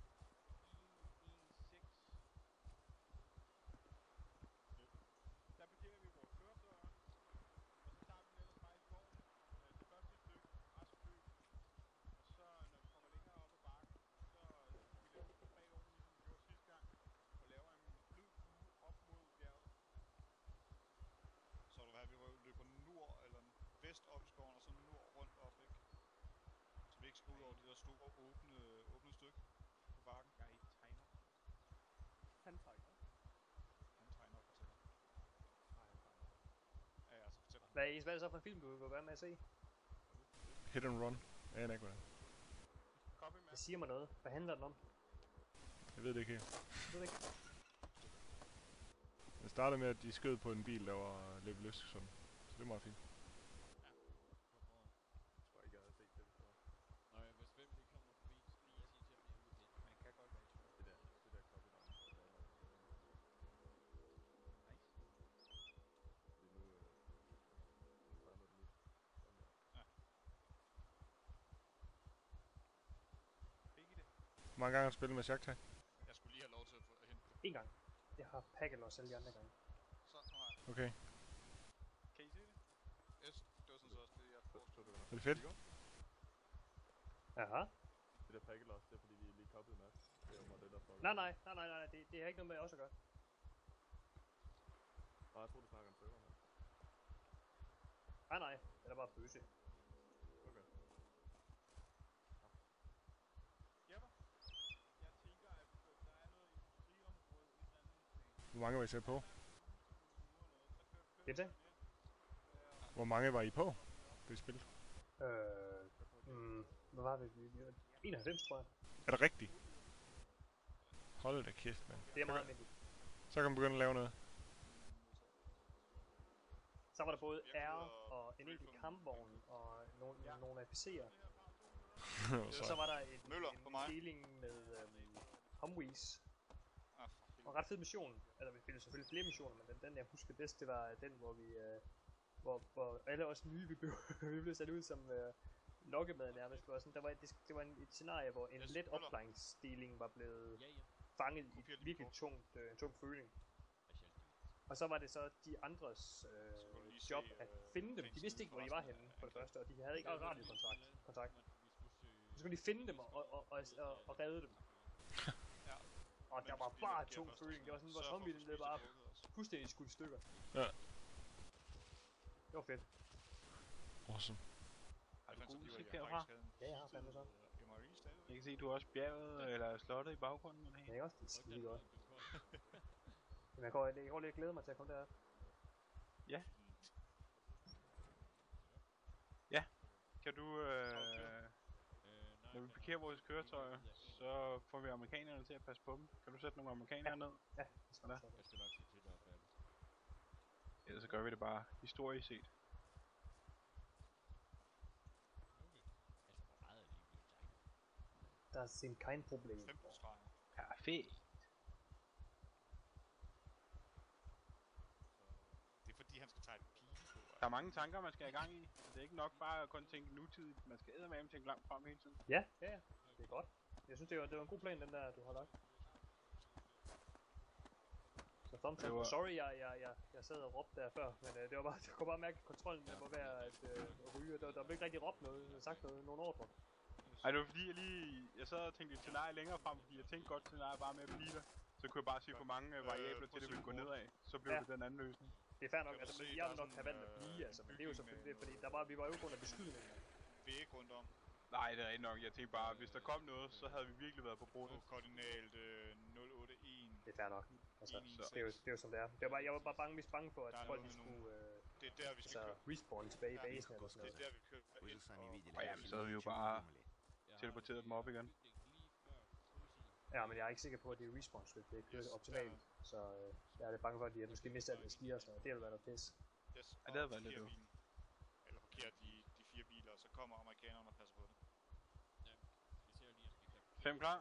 Speaker 3: en seks. Der parkerer vi vores køretøjer, og så tager vi den ellers bare i skoven. Øh, det første stykke græsløb, og så når vi kommer længere op ad bakken, så øh, vi laver vi bagover, ligesom vi gjorde sidste gang, og laver en blød bue op mod bjerget.
Speaker 6: Så er det hvad, vi løber nord eller vest op i skoven, og så nord rundt op, ikke? Så vi ikke skal ud over det der store åbne, åbne stykke på bakken.
Speaker 3: Jeg tegner.
Speaker 8: Han tegner.
Speaker 6: Han tegner og fortæller.
Speaker 8: Nej, han tegner.
Speaker 6: Ja, altså fortæller.
Speaker 2: Hvad er, hvad er det så for en film, du vil være med at se?
Speaker 3: Hit and run. Jeg aner ikke, hvad det er. Copy, man.
Speaker 2: Det siger mig noget. Hvad handler den om?
Speaker 3: Jeg ved det ikke helt.
Speaker 2: Jeg ved det ikke.
Speaker 3: Det startede med, at de skød på en bil, der var lidt løs, sådan. Så det er meget fint.
Speaker 8: Jeg tror ikke, jeg havde set det før.
Speaker 10: Nå ja, hvis hvem lige kommer forbi, så skal lige sige til ham, at jeg er ude.
Speaker 3: Man kan godt være i tvivl.
Speaker 8: Det der, det der copy down.
Speaker 3: Nice.
Speaker 8: Fordi nu, øh, nu starter det nyt. Sådan der.
Speaker 3: Fik I det?
Speaker 11: Hvor mange gange har du spillet med Shakhtar?
Speaker 6: Jeg skulle lige have lov til at få hente det.
Speaker 2: En gang. Jeg har pakket også alle de andre gange.
Speaker 6: Så, nu har jeg.
Speaker 11: Okay.
Speaker 3: Kan I se det?
Speaker 6: Yes, det var sådan så også det, jeg
Speaker 8: Så, så er det
Speaker 11: Er det fedt?
Speaker 2: Jaha.
Speaker 8: Det der pakke loss, det er fordi vi lige koblede med. Det var mig det der fucker.
Speaker 2: Nej, nej, nej, nej, nej, det, det har ikke noget med os at gøre.
Speaker 8: Nej, jeg tror du snakker om server, mand.
Speaker 2: Nej, nej, det er bare bøse.
Speaker 8: Okay.
Speaker 3: Jepper? Jeg tænker, at øh, der er noget industriområde et eller andet sted.
Speaker 11: Hvor mange var I så på?
Speaker 2: Det er det?
Speaker 11: Hvor mange var I på? Det I spillet?
Speaker 2: Øh, mm, hvad var det? Vi- vi var enoghalvfems, tror jeg.
Speaker 11: Er det rigtigt? Hold da kæft, mand.
Speaker 2: Det er meget almindeligt.
Speaker 11: Så kan man begynde at lave noget.
Speaker 2: Så var der både R og en enkelt kampvogn og nogle, nogle A P C'er.
Speaker 11: Så-
Speaker 2: Så var der en,
Speaker 6: Møller
Speaker 2: en,
Speaker 6: på mig.
Speaker 2: en deling med øhm, Humvees.
Speaker 6: Ah, fuck.
Speaker 2: Og en ret fed mission. Altså, vi spillede selvfølgelig flere missioner, men den, den jeg husker bedst, det var den, hvor vi... Øh, hvor, hvor alle os nye, vi blev, vi blev sat ud som øh, lokkemad nærmest. Det var, sådan, der var, det, det var en, et scenarie, hvor en
Speaker 6: Yes,
Speaker 2: let
Speaker 6: Møller.
Speaker 2: opklaringsdeling var blevet
Speaker 10: Ja, ja.
Speaker 2: fanget i
Speaker 6: Kopierer
Speaker 2: et
Speaker 6: lige
Speaker 2: virkelig
Speaker 6: kort.
Speaker 2: tungt, øh, en tung føling.
Speaker 10: Hvad siger du?
Speaker 2: Og så var det så de andres øh,
Speaker 6: Så kan du lige se,
Speaker 2: job at
Speaker 6: øh,
Speaker 2: finde dem. De
Speaker 6: prisen
Speaker 2: vidste ikke, hvor de
Speaker 6: for
Speaker 2: var
Speaker 6: resten
Speaker 2: henne,
Speaker 6: af
Speaker 2: for det
Speaker 6: angrebet.
Speaker 2: første, og de havde ikke radiokontakt. Kontakt.
Speaker 10: Vi skulle søge...
Speaker 2: Så skulle de finde dem og, og, og, og, og, og redde dem.
Speaker 6: Ja.
Speaker 2: Og
Speaker 6: Men
Speaker 2: der
Speaker 6: vi
Speaker 2: var
Speaker 6: skal lige
Speaker 2: bare
Speaker 6: navigere
Speaker 2: tung
Speaker 6: først,
Speaker 2: føling. Det var sådan, hvor
Speaker 6: sørg for at få
Speaker 2: zombierne blev
Speaker 6: spist
Speaker 2: bare
Speaker 6: i brødet også.
Speaker 2: fuldstændig skudt i stykker.
Speaker 11: Ja.
Speaker 2: Det var fedt.
Speaker 11: Awesome.
Speaker 6: Har
Speaker 3: du god udsigt herfra?
Speaker 2: Ja, jeg har fandme så.
Speaker 6: M R I stadigvæk.
Speaker 3: Jeg kan se, du har også bjerget eller slottet i baggrunden. Eller
Speaker 2: Det er også det er skide godt. Men jeg går, jeg går lidt glæder mig til at komme derop.
Speaker 3: Ja. Ja. Kan du, øh, når vi parkerer vores køretøjer, så får vi amerikanerne til at passe på dem. Kan du sætte nogle amerikanere ned?
Speaker 2: Ja, det skal
Speaker 3: Eller?
Speaker 2: jeg
Speaker 10: Jeg skal nok se til, at være færdig.
Speaker 3: Ellers så gør vi det bare historisk set.
Speaker 10: Okay. Altså, hvor meget er det ikke blevet tegnet?
Speaker 2: Der er sind kein Problem.
Speaker 6: femten streger.
Speaker 3: Perfekt.
Speaker 6: Det er fordi, han skal tage et pige på.
Speaker 3: Der er mange tanker, man skal have i gang i. Det er ikke nok bare at kun tænke nutidigt. Man skal eddermame tænke langt frem hele tiden.
Speaker 2: Ja, ja, ja. Det er godt. Jeg synes, det var, det var en god plan, den der, du har lagt. Så thumbs up. Sorry, jeg, jeg, jeg, jeg sad og råbte der før, men øh, det var bare, jeg kunne bare mærke, at kontrollen må være at øh, ryge. Der, der blev ikke rigtig råbt noget, der sagt noget, nogen ordre.
Speaker 3: Ej, det var fordi, jeg lige... Jeg sad og tænkte et scenarie længere frem, fordi jeg tænkte godt scenarie bare med at blive der. Så kunne jeg bare sige, hvor mange øh, variabler til det ville gå nedad. Så blev ja. det den anden løsning.
Speaker 2: Det er fair nok, altså, men jeg vil nok have valgt at blive, altså, men det er jo selvfølgelig det, fordi der var, vi var jo under beskydningen.
Speaker 6: Vi er ikke rundt om.
Speaker 3: Nej, det er ikke nok. Jeg tænkte bare, hvis der kom noget, så havde vi virkelig været på brudet.
Speaker 6: Koordinalt øh, nul otte en.
Speaker 2: Det er fair nok. Altså, det er, jo, det er jo som det er. Det var bare, jeg var bare bange, hvis bange for, at folk de skulle øh,
Speaker 6: det er der, vi skal
Speaker 2: altså, respawn tilbage i basen eller sådan noget.
Speaker 6: Det er der, vi kører ind.
Speaker 3: Og jamen, så havde vi jo bare teleporteret dem op igen.
Speaker 2: Ja, men jeg er ikke sikker på, at det er respawn script, det er kørt optimalt. Så øh, jeg er lidt bange for, at de måske mister alt deres gear, så det vil være noget pis.
Speaker 6: Yes,
Speaker 3: ja, det havde været lidt jo.
Speaker 6: Eller parkere de, de fire biler, og så kommer amerikanerne og passer på det.
Speaker 3: Fem klar?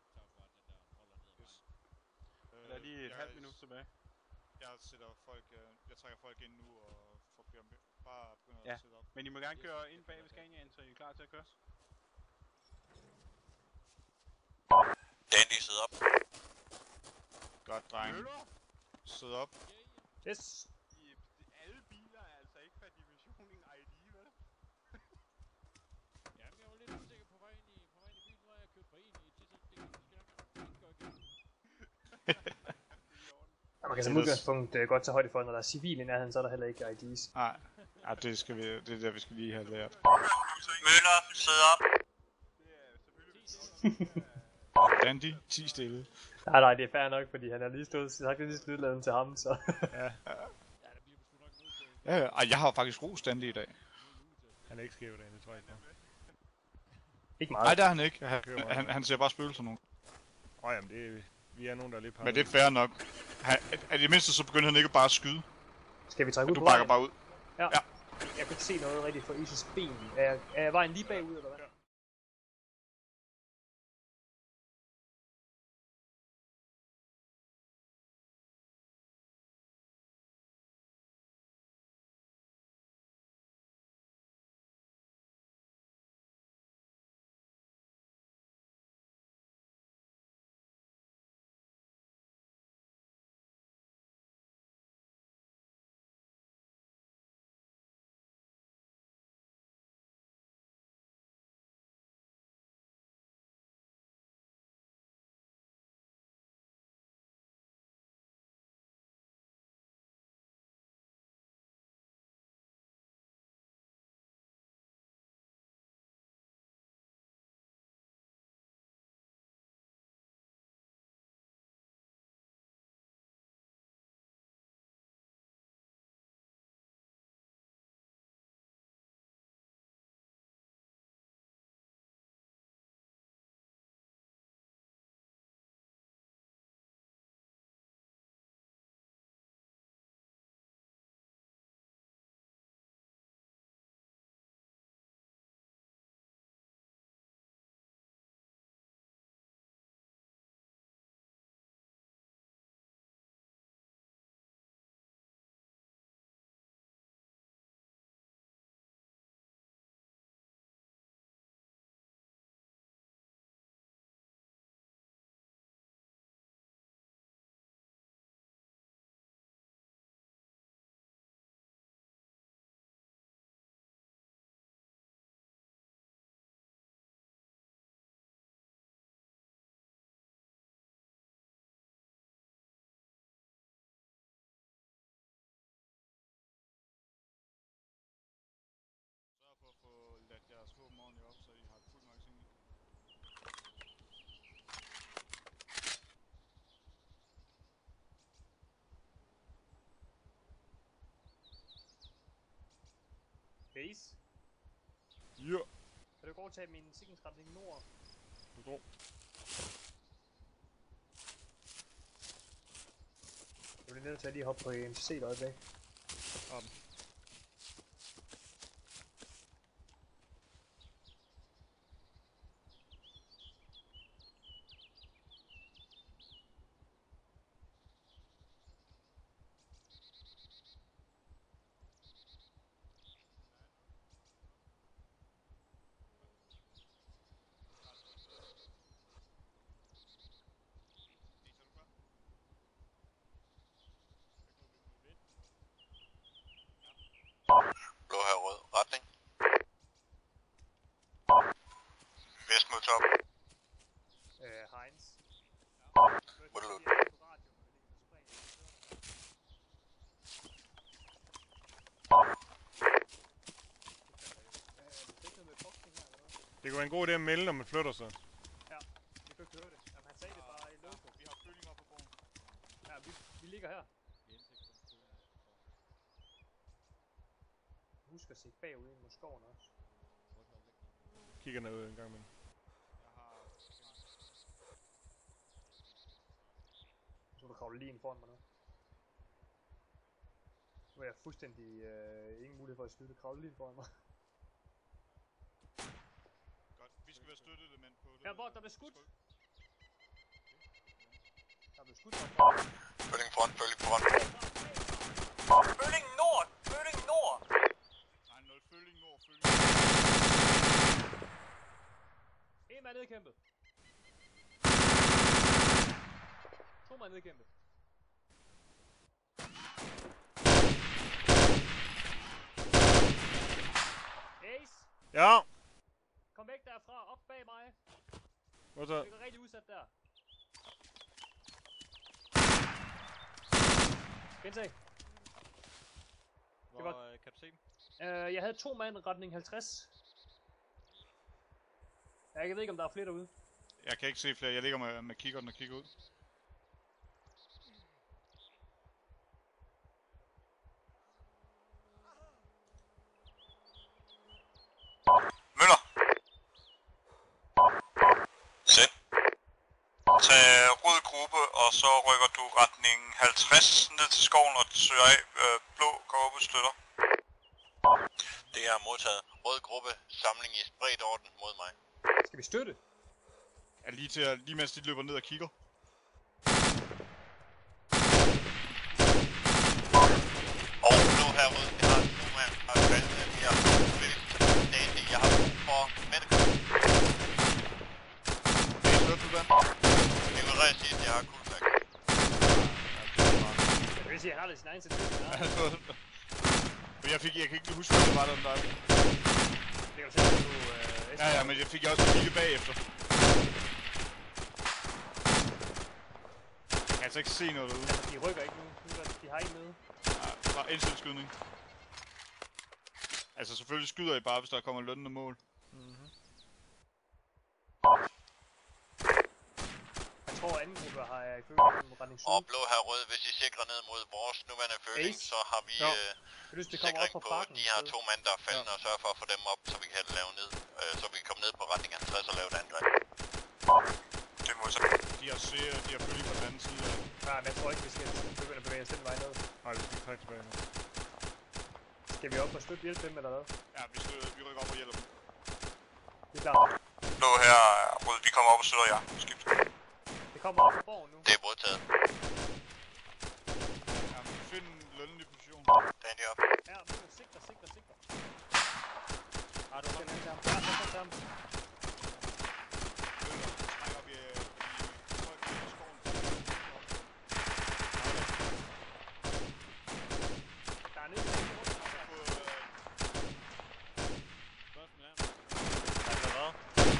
Speaker 6: Yes.
Speaker 3: Der er lige et halvt minut tilbage.
Speaker 6: Jeg sætter folk, øh, jeg trækker folk ind nu og får bare begynder
Speaker 3: ja.
Speaker 6: at sætte op.
Speaker 3: Men I må gerne køre ind bag ved Scaniaen, så I er klar til at køre.
Speaker 4: Dandy, sidder op.
Speaker 6: Godt, dreng. Sid op.
Speaker 2: Yes.
Speaker 3: I, alle biler er altså ikke per division en I D, vel?
Speaker 10: Jamen, jeg var lidt usikker på vej ind i, på vej ind i bilen, hvor jeg kørte på en i, det, det, det, det skal nok ikke gå igen.
Speaker 2: Ja, man kan som udgangspunkt uh, godt tage højde for, når der er civil i nærheden, så er der heller ikke I Ds.
Speaker 6: Nej, ja, det, skal vi, det er der, vi skal lige have lært.
Speaker 4: Møller, sidder op.
Speaker 6: Dandy, ti stille.
Speaker 2: Nej, nej, det er fair nok, fordi han har lige stået, sagt lige slutladen til ham, så...
Speaker 6: ja. Ja, ja, jeg har faktisk ros Dandy i dag.
Speaker 11: Han er ikke skæv derinde, det tror jeg ikke.
Speaker 2: Ikke meget.
Speaker 6: Nej, det er han ikke. Han, han, han ser bare spøgelser nu.
Speaker 11: Åh oh, jamen, det er, vi er nogen, der er lidt par.
Speaker 6: Men det er fair nok. Han, at i mindste så begynder han ikke bare at skyde.
Speaker 2: Skal vi trække ud
Speaker 6: du
Speaker 2: på
Speaker 6: bakker
Speaker 2: vejen?
Speaker 6: bare ud.
Speaker 2: Ja. ja. Jeg kan ikke se noget rigtigt for Isis ben. Er, er vejen lige bagud, eller hvad?
Speaker 6: For at få ladt jeres våben ordentligt op, så I har et fuldt magasin.
Speaker 2: Base?
Speaker 6: Ja.
Speaker 2: Kan du gå og tage min sikringsretning nord?
Speaker 6: Du går.
Speaker 2: Jeg bliver nødt til at lige hoppe på E M C et øjeblik.
Speaker 6: Op.
Speaker 4: på top.
Speaker 2: Øh, Heinz.
Speaker 4: Må du lukke?
Speaker 11: Det kunne være en god idé at melde, når man flytter sig.
Speaker 2: Ja, vi kan ikke høre det. Jamen, han sagde det bare i logo.
Speaker 6: Vi har føling op på broen.
Speaker 2: Ja, vi, vi ligger her. Husk at se bagud ind mod skoven også.
Speaker 11: Kigger ned en gang imellem.
Speaker 6: Jeg har...
Speaker 2: Så du kravler lige ind foran mig nu. Nu er jeg fuldstændig øh, ingen mulighed for at skyde. Kravle lige ind foran mig.
Speaker 6: Godt, vi skal være støttede mænd på det.
Speaker 2: Her hvor der blev skudt. Der blev skudt op.
Speaker 4: Føling front, føling front.
Speaker 5: Føling nord! Føling nord!
Speaker 6: Nej, nul føling nord, føling.
Speaker 2: En mand nedkæmpet. To mand nedkæmpet. Ace!
Speaker 11: Ja!
Speaker 2: Kom væk derfra, op bag mig.
Speaker 11: Hvor så?
Speaker 2: Det er rigtig udsat der. Gentag.
Speaker 12: Hvor
Speaker 2: var...
Speaker 12: øh, kan du se dem?
Speaker 2: Øh, jeg havde to mand retning halvtreds. Jeg ved ikke om der er flere derude.
Speaker 6: Jeg kan ikke se flere, jeg ligger med, med kikkerten og kigger ud.
Speaker 1: Møller. Sæt. Tag rød gruppe, og så rykker du retning halvtreds ned til skoven og søger af øh, blå gruppe støtter.
Speaker 4: Det er modtaget. Rød gruppe, samling i spredt orden mod mig.
Speaker 2: Skal vi støtte?
Speaker 6: Er lige til at, lige mens de løber ned og kigger.
Speaker 4: Og blå her rød, jeg har to mand, og faldende, vi har Dandy, jeg har brug for medical.
Speaker 6: Hørte du den?
Speaker 4: Det vil rigtig sige, at jeg har coolback.
Speaker 2: Jeg vil sige, at jeg har det i sin egen situation.
Speaker 6: Ja, jeg, fik, jeg kan ikke huske, hvad det var, den der.
Speaker 2: Det kan du se, at du... Øh,
Speaker 6: ja, ja, men jeg fik også kigge bagefter. Jeg kan altså ikke se noget derude.
Speaker 2: Altså, de rykker ikke nu. De har ikke nede.
Speaker 6: Ja, bare indstillskydning. Altså, selvfølgelig skyder I bare, hvis der kommer lønnende mål.
Speaker 2: Mm-hmm. Jeg tror, at anden gruppe har jeg ifølge retning syd.
Speaker 4: Og blå her rød, hvis I sikrer ned mod vores nuværende føling,
Speaker 2: Ace.
Speaker 4: så har vi
Speaker 2: Ja.
Speaker 4: øh,
Speaker 2: Lyst, det kommer
Speaker 4: sikring
Speaker 2: op
Speaker 4: på
Speaker 2: bakken,
Speaker 4: de her
Speaker 2: så...
Speaker 4: to mænd, der er faldende, ja. Og sørge for at få dem op, så vi kan lave ned, øh, så vi kan komme ned på retning halvtreds og lave et angreb.
Speaker 1: Det er modsat.
Speaker 6: De har se, de har føling på den anden side.
Speaker 2: Nej, men jeg tror ikke, vi skal begynde at bevæge os den vej ned.
Speaker 6: Nej, vi skal trække tilbage nu.
Speaker 2: Skal vi op og støtte hjælpe dem, eller hvad?
Speaker 6: Ja, vi, støtter, vi rykker op og hjælper dem.
Speaker 2: Vi er klar.
Speaker 1: Blå her rød, vi kommer op og støtter jer. Skift.
Speaker 2: Det kommer op på borgen nu.
Speaker 4: Det er modtaget.
Speaker 6: Ja, men find en lønnelig position.
Speaker 4: Dandy op.
Speaker 2: Ja, nu er sigter, sigter, sigter.
Speaker 12: Har du ham?
Speaker 2: Ja, så er sammen.
Speaker 6: Træk op i, i folk i skoven.
Speaker 2: Der er nede.
Speaker 12: Spørgsmålet er, altså hvad?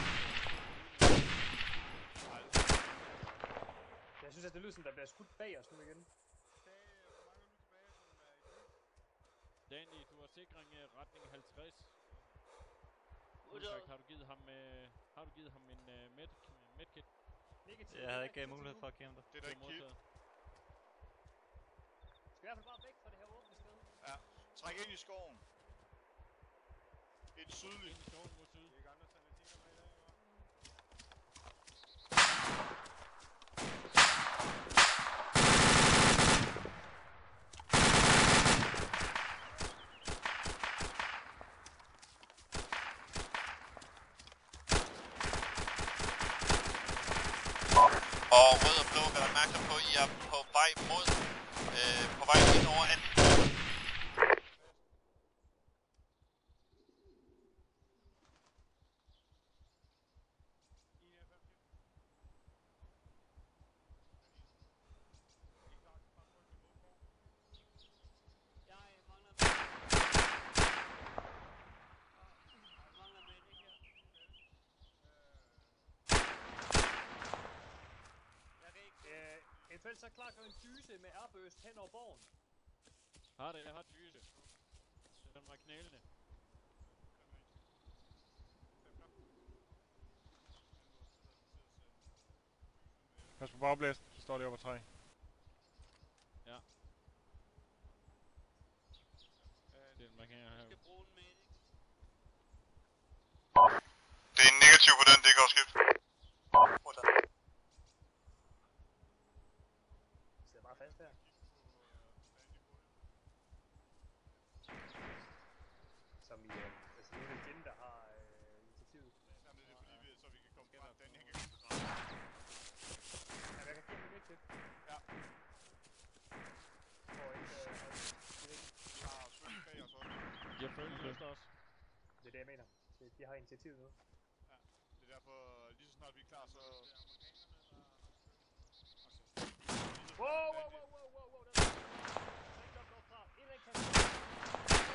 Speaker 2: Jeg synes, at det lyder som, der bliver skudt bag os nu igen.
Speaker 10: Danny, du har sikring uh, retning halvtreds. Udtryk, har du givet ham, uh, har du givet ham en uh, med, medkit?
Speaker 2: Negativ.
Speaker 12: Jeg havde ikke uh, mulighed for at give ham det.
Speaker 6: Det er da ikke kit.
Speaker 2: Skal i hvert fald bare væk fra det her åbne sted.
Speaker 6: Ja, træk ind i skoven. Ind sydligt.
Speaker 10: Ind i skoven mod syd. Det er ikke andre sanitiner med i dag, hva'?
Speaker 4: Og rød og blå gør opmærksom på, at I er på vej mod, øh, på vej ind over anden gruppe.
Speaker 2: Fælles er klar, en dyse med airbøst hen over borgen.
Speaker 10: Har det, jeg har dyse. Sætter mig knælene.
Speaker 11: Pas på bagblæst, så står de oppe ad træ.
Speaker 10: Ja. Det man kan have.
Speaker 1: Det er en negativ på den, det kan også skifte.
Speaker 2: Sidder bare fast her. Som i, øh, altså nu er det Jim, der har øh, initiativet.
Speaker 6: Jamen det er fordi, vi, så vi kan komme frem. Den hænger ikke på græs.
Speaker 2: Ja, jeg kan give det væk til.
Speaker 6: Ja.
Speaker 2: For ikke øh, at det ikke.
Speaker 6: Vi har svømt bag os også.
Speaker 10: De har følt lyst også.
Speaker 2: Det er det, jeg mener. Det, de har initiativet nu.
Speaker 6: Ja, det er derfor, lige så snart vi er klar, så...
Speaker 2: Wow, wow, wow, wow, wow, wow, der er ikke op derfra. En af kan.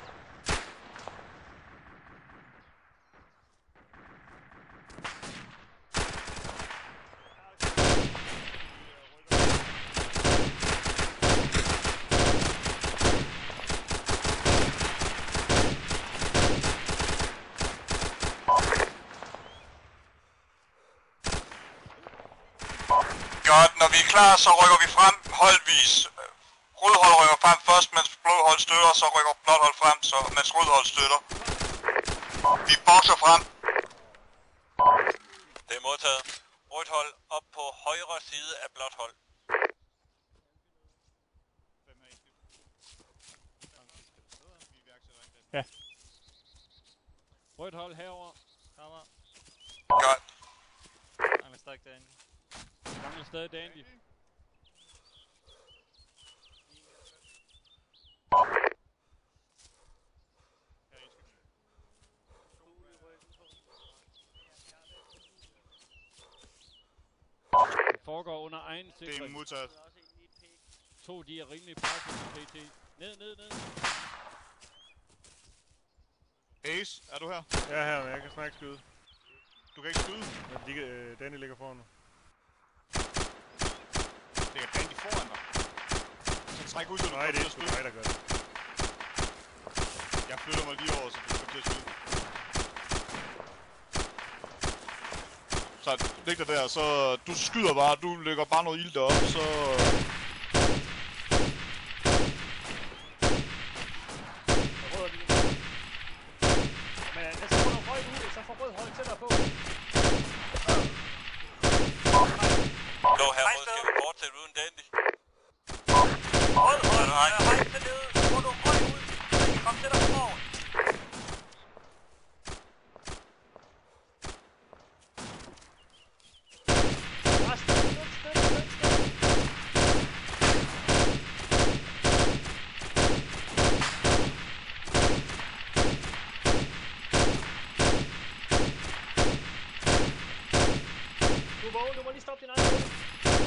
Speaker 1: Godt, når vi er klar, så rykker vi frem holdvis. Rødhold rykker frem først, mens blåhold støtter, så rykker blåhold frem, så mens rødhold støtter. Vi bokser frem.
Speaker 4: Det er modtaget. Rødt hold op på højre side af blåt hold.
Speaker 11: Ja.
Speaker 10: Rødt hold herover. Kommer.
Speaker 1: Godt.
Speaker 12: Mangler stadig derinde.
Speaker 10: Mangler stadig Dandy. Det foregår under egen sikring.
Speaker 6: Det er modtaget.
Speaker 10: To, de er rimelig presset på P T. Ned, ned, ned.
Speaker 6: Ace, er du her?
Speaker 11: Jeg er her, men jeg kan snart ikke skyde.
Speaker 6: Du kan ikke skyde?
Speaker 11: Men de, øh, Danny ligger foran mig.
Speaker 6: Det er Dandy foran dig. Så træk ud, så du
Speaker 11: Nej,
Speaker 6: kommer
Speaker 11: det
Speaker 6: til
Speaker 11: er
Speaker 6: at
Speaker 11: sgu
Speaker 6: skyde.
Speaker 11: dig, der gør det.
Speaker 6: Jeg flytter mig lige over, så du kommer til at skyde. Så læg dig der, så du skyder bare, du lægger bare noget ild op, så...
Speaker 2: Men lad os få noget højt ud, så får rød hold tættere på.
Speaker 4: Blå her rød skal vi fortsætte uden Dandy.
Speaker 5: Rød hold, højt til nede, få noget højt ud, så I kan komme tættere på borgen.
Speaker 2: Du er vågen, du må lige stoppe din egen vågen.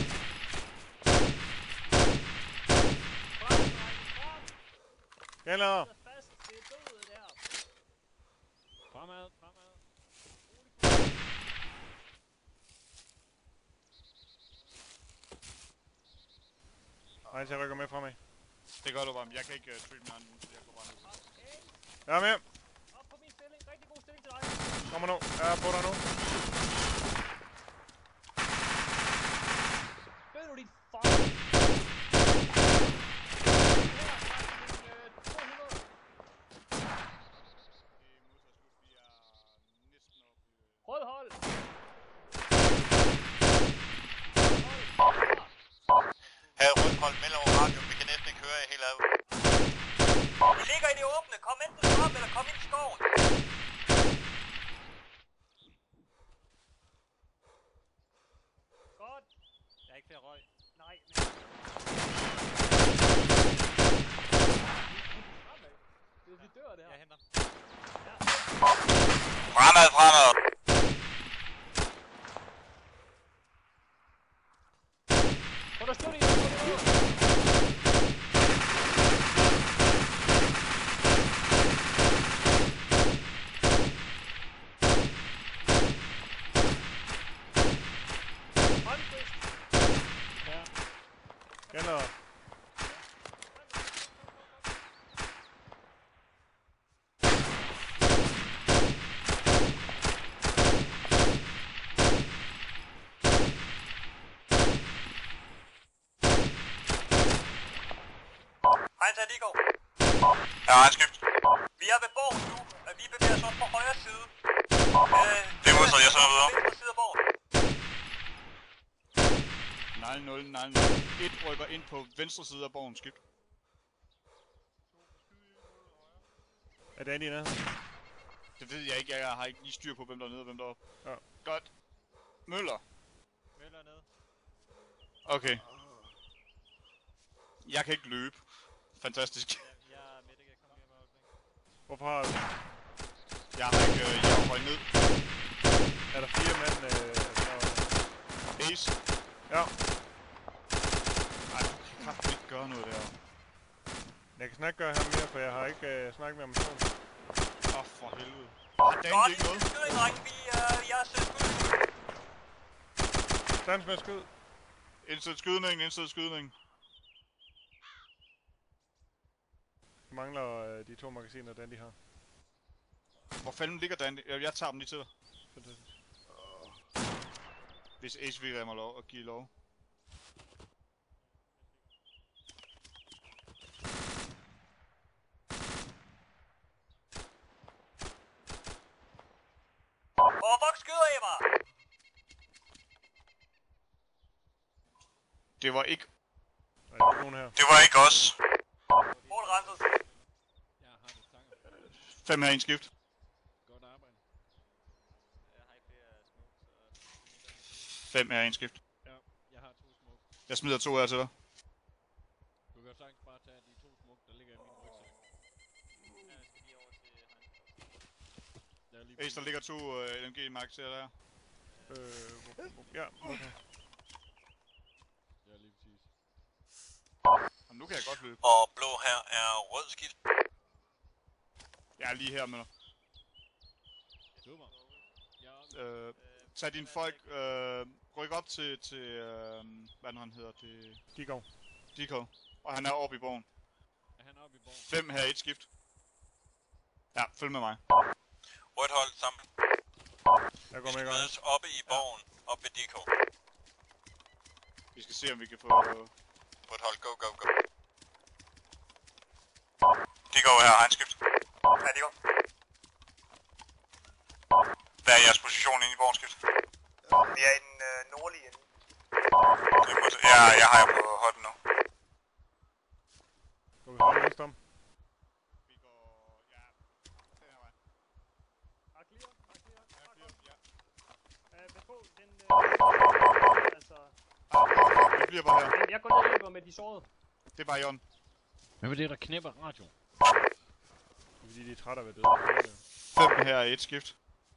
Speaker 2: Frem, dreng, frem!
Speaker 11: Jeg lader.
Speaker 2: Sid fast, det er døde der.
Speaker 10: Fremad, fremad.
Speaker 11: Nej, så jeg rykker med fremad.
Speaker 6: Det gør du bare, men jeg kan ikke uh, treat med anden, så jeg går bare ned.
Speaker 11: Jeg er med.
Speaker 2: Op på min stilling, rigtig god stilling til dig.
Speaker 11: Kommer nu. Jeg er på dig nu.
Speaker 2: Ved du dit fuck? Rød hold!
Speaker 4: Her rødt hold melder over radio, vi kan næsten ikke høre jer helt af.
Speaker 5: Vi ligger i det åbne, kom enten frem eller kom ind i skoven.
Speaker 2: Godt!
Speaker 12: Der er ikke flere røg.
Speaker 2: Nej, men... Det er, vi dør det her.
Speaker 12: Jeg henter.
Speaker 1: Fremad, fremad.
Speaker 2: Understøtning! Understøtning! Håndfist!
Speaker 10: Ja.
Speaker 5: Hej til Dico.
Speaker 1: Ja, egenskift.
Speaker 5: Vi er ved borgen nu. Vi bevæger os op på højre side. Øh,
Speaker 1: Det er modtaget, jeg sender videre.
Speaker 5: Venstre side af borgen.
Speaker 6: nul nul nul nul. et rykker ind på venstre side af borgen. Skift.
Speaker 11: Er det Andy nede?
Speaker 6: Det ved jeg ikke. Jeg har ikke lige styr på, hvem der er nede og hvem der er oppe.
Speaker 11: Ja.
Speaker 6: Godt. Møller.
Speaker 12: Møller ned.
Speaker 6: Okay. Jeg kan ikke løbe. Fantastisk.
Speaker 12: Ja, jeg er midt, jeg kommer hjem med øjeblik.
Speaker 11: Hvorfor har du?
Speaker 6: Jeg har ikke... Øh, jeg har røget ned.
Speaker 11: Er der fire mand? Øh,
Speaker 6: Ace.
Speaker 11: ja.
Speaker 6: Ej, du kan kraftigt ikke gøre noget der.
Speaker 11: Jeg kan snakke gøre ham mere, for jeg har ikke øh, snakket med ham i telefonen.
Speaker 6: Åh, oh, for helvede. Har Dan ikke noget?
Speaker 5: Skydning, drenge. Vi er... Vi er selv skydning.
Speaker 11: Dans med skyd.
Speaker 6: Indsæt skydning, indsæt skydning.
Speaker 11: Vi mangler øh, de to magasiner, Dan de har.
Speaker 6: Hvor fanden ligger Dan? Jeg, jeg tager dem lige til dig.
Speaker 11: Fantastisk.
Speaker 6: Hvis Ace vil mig lov og give lov.
Speaker 5: Hvor fuck skyder I mig?
Speaker 6: Det var ikke...
Speaker 11: Er der ikke nogen her?
Speaker 1: Det var ikke os.
Speaker 5: Mål renset.
Speaker 10: Jeg har det tanger.
Speaker 6: Fem her i en skift.
Speaker 10: Godt arbejde.
Speaker 12: Jeg har ikke flere smoke, så...
Speaker 6: Fem her i en skift.
Speaker 10: Ja, jeg har to smoke.
Speaker 6: Jeg smider to her til dig.
Speaker 10: Du kan sagtens bare tage de to smoke, der ligger i min rygsæk.
Speaker 12: Ja, jeg skal lige over til Heinz.
Speaker 10: Der er lige
Speaker 6: Ace, der ligger to uh, L M G-mark til der.
Speaker 11: Øh, hvor, hvor, ja, okay.
Speaker 10: Ja, lige præcis.
Speaker 6: Og nu kan jeg godt løbe.
Speaker 4: Og blå her er rød skift.
Speaker 6: Jeg er lige her med dig.
Speaker 10: Super. Jeg er oppe.
Speaker 6: Øh, tag dine folk, øh, ryk op til, til øh, hvad nu han hedder, det...
Speaker 11: Dico.
Speaker 6: Dico. Og han er oppe i borgen.
Speaker 10: Er han oppe i borgen?
Speaker 6: Fem her i et skift. Ja, følg med mig.
Speaker 1: Rødt hold sammen.
Speaker 11: Jeg
Speaker 1: Vi
Speaker 11: går
Speaker 1: skal
Speaker 11: med i gang.
Speaker 1: mødes oppe i borgen, oppe ved Dico.
Speaker 6: Vi skal se, om vi kan få...
Speaker 1: Rødt hold, go, go, go. Dico her, egenskift.
Speaker 5: Ja, Dico.
Speaker 1: Hvad er jeres position inde i borgen, skift?
Speaker 5: Vi er i den øh, nordlige ende.
Speaker 1: Det er modtaget. Ja, jeg har jer på hånden nu.
Speaker 11: Går vi holde venstre om?
Speaker 6: Vi går... Ja, den her vej.
Speaker 2: Har clear, har clear, har
Speaker 6: Ja,
Speaker 2: clear.
Speaker 6: ja.
Speaker 2: Øh, pas på, den... Øh, altså...
Speaker 6: Vi bliver bare her.
Speaker 2: Den, jeg går ned og hjælper med de sårede.
Speaker 6: Det er bare Jon.
Speaker 10: Hvem er det, der knæpper radio?
Speaker 11: Det er fordi, de er trætte af at være døde.
Speaker 6: Fem her i et skift.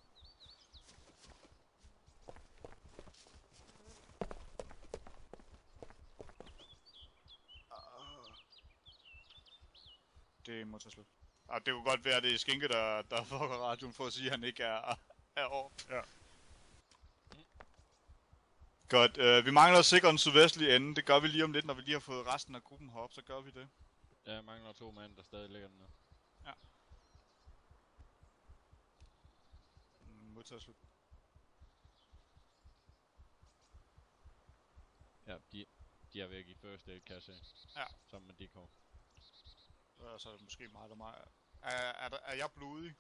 Speaker 6: Det må tage slut. Ah, det kunne godt være, at det er Skinke, der, der fucker radioen for at sige, at han ikke er, er over.
Speaker 11: Ja.
Speaker 6: Godt, øh, vi mangler at sikre en sydvestlig ende. Det gør vi lige om lidt, når vi lige har fået resten af gruppen herop, så gør vi det.
Speaker 10: Ja, jeg mangler to mand, der stadig ligger dernede.
Speaker 6: Ja. Modtaget slut.
Speaker 10: Ja, de, de er væk i first aid, kan jeg se.
Speaker 6: Ja.
Speaker 10: Sammen med Dico.
Speaker 6: Så, så er det måske mig, der mig. Er, er, der, er jeg blodig?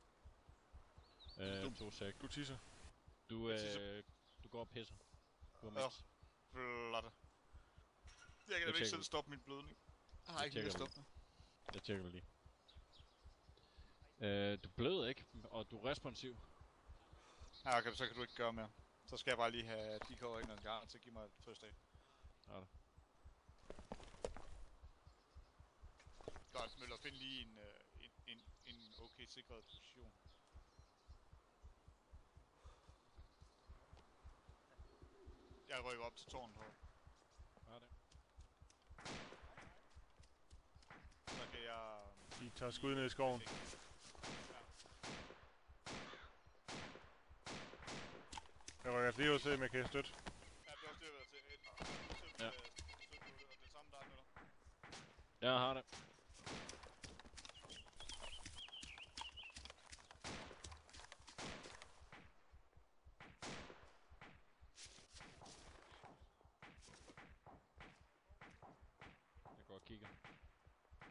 Speaker 10: Øh, to sek.
Speaker 11: Du tisser.
Speaker 10: Du,
Speaker 6: Jeg tisser.
Speaker 10: øh, du går og pisser. Du har
Speaker 6: Ja.
Speaker 10: mix.
Speaker 6: Flot. Jeg kan da ikke
Speaker 10: tjekker
Speaker 6: selv
Speaker 10: vi.
Speaker 6: stoppe min blødning. Jeg har
Speaker 10: Jeg
Speaker 6: ikke mere at
Speaker 10: tjekker
Speaker 6: stoppe.
Speaker 10: Jeg tjekker det lige. Øh, du bløder ikke, og du er responsiv.
Speaker 6: Ja, okay, så kan du ikke gøre mere. Så skal jeg bare lige have de kommer ind en gang til at give mig et first aid.
Speaker 10: Ja, da.
Speaker 6: Godt, Møller, find lige en, øh, en, en, en okay sikret position. Jeg rykker op til tårnet her.
Speaker 10: Ja, det.
Speaker 6: Så kan jeg...
Speaker 11: De tager skud ned i skoven. Jeg rykker lige ud til, om jeg kan støtte.
Speaker 6: Ja, det er også det, jeg vil til. Et,
Speaker 10: Ja.
Speaker 6: ja. Støtte på det, og det samme der, Møller.
Speaker 10: Jeg har det. Jeg går og kigger.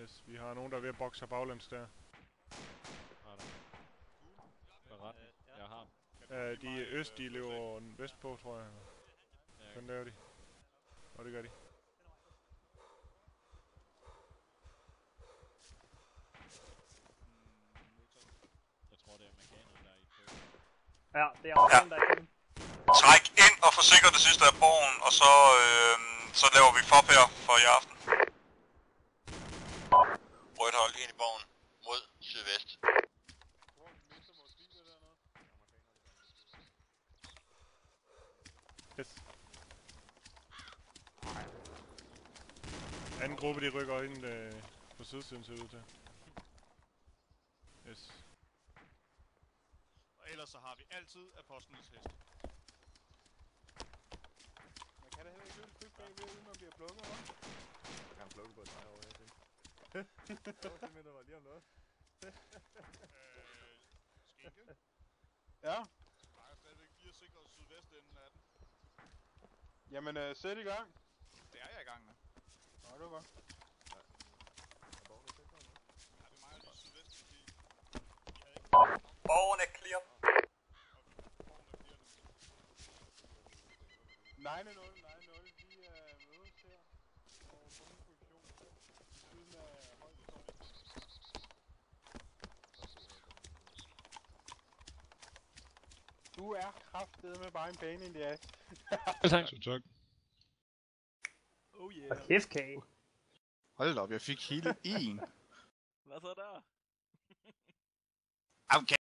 Speaker 11: Yes, vi har nogen, der er ved at bokse baglæns der.
Speaker 10: Har der. Hvad retning? Jeg har.
Speaker 11: Uh, de er øst, de løber vestpå, tror jeg. Sådan laver de. Og det gør de.
Speaker 10: Jeg tror, det er mekaneren, der er i pøl.
Speaker 2: Ja, det er amerikaneren, der er i pøl.
Speaker 1: Træk ind og forsikre det sidste af borgen, og så, øh, så laver vi fop her for i aften.
Speaker 4: Rødt hold ind i borgen mod sydvest.
Speaker 11: Yes. Anden gruppe, de rykker ind øh, på sydsiden, ser det ud til. Yes.
Speaker 6: Og ellers så har vi altid apostlenes hest.
Speaker 8: Man kan da heller ikke løbe et stykke bagved, uden man bliver plukket, hva'? Jeg kan plukke på et vej over her, tænker jeg. Det var simpelthen, der var lige om noget.
Speaker 6: øh, Skinke?
Speaker 8: Ja?
Speaker 6: Der er stadigvæk fire sikret sydvestenden af den.
Speaker 8: Jamen, øh, sæt i gang.
Speaker 6: Det er jeg i gang med.
Speaker 8: Nå, det var godt.
Speaker 6: Ja, vi mangler lige sydvest.
Speaker 5: Borgen er clear.
Speaker 8: nul nul nul, vi er mødes her. Og på min position. Siden af højdetorv. Du er kraftedeme bare en bane, India.
Speaker 11: Tak. Tak.
Speaker 2: Oh yeah. F K.
Speaker 6: Hold op, jeg fik hele en.
Speaker 12: Hvad så der?
Speaker 6: Okay.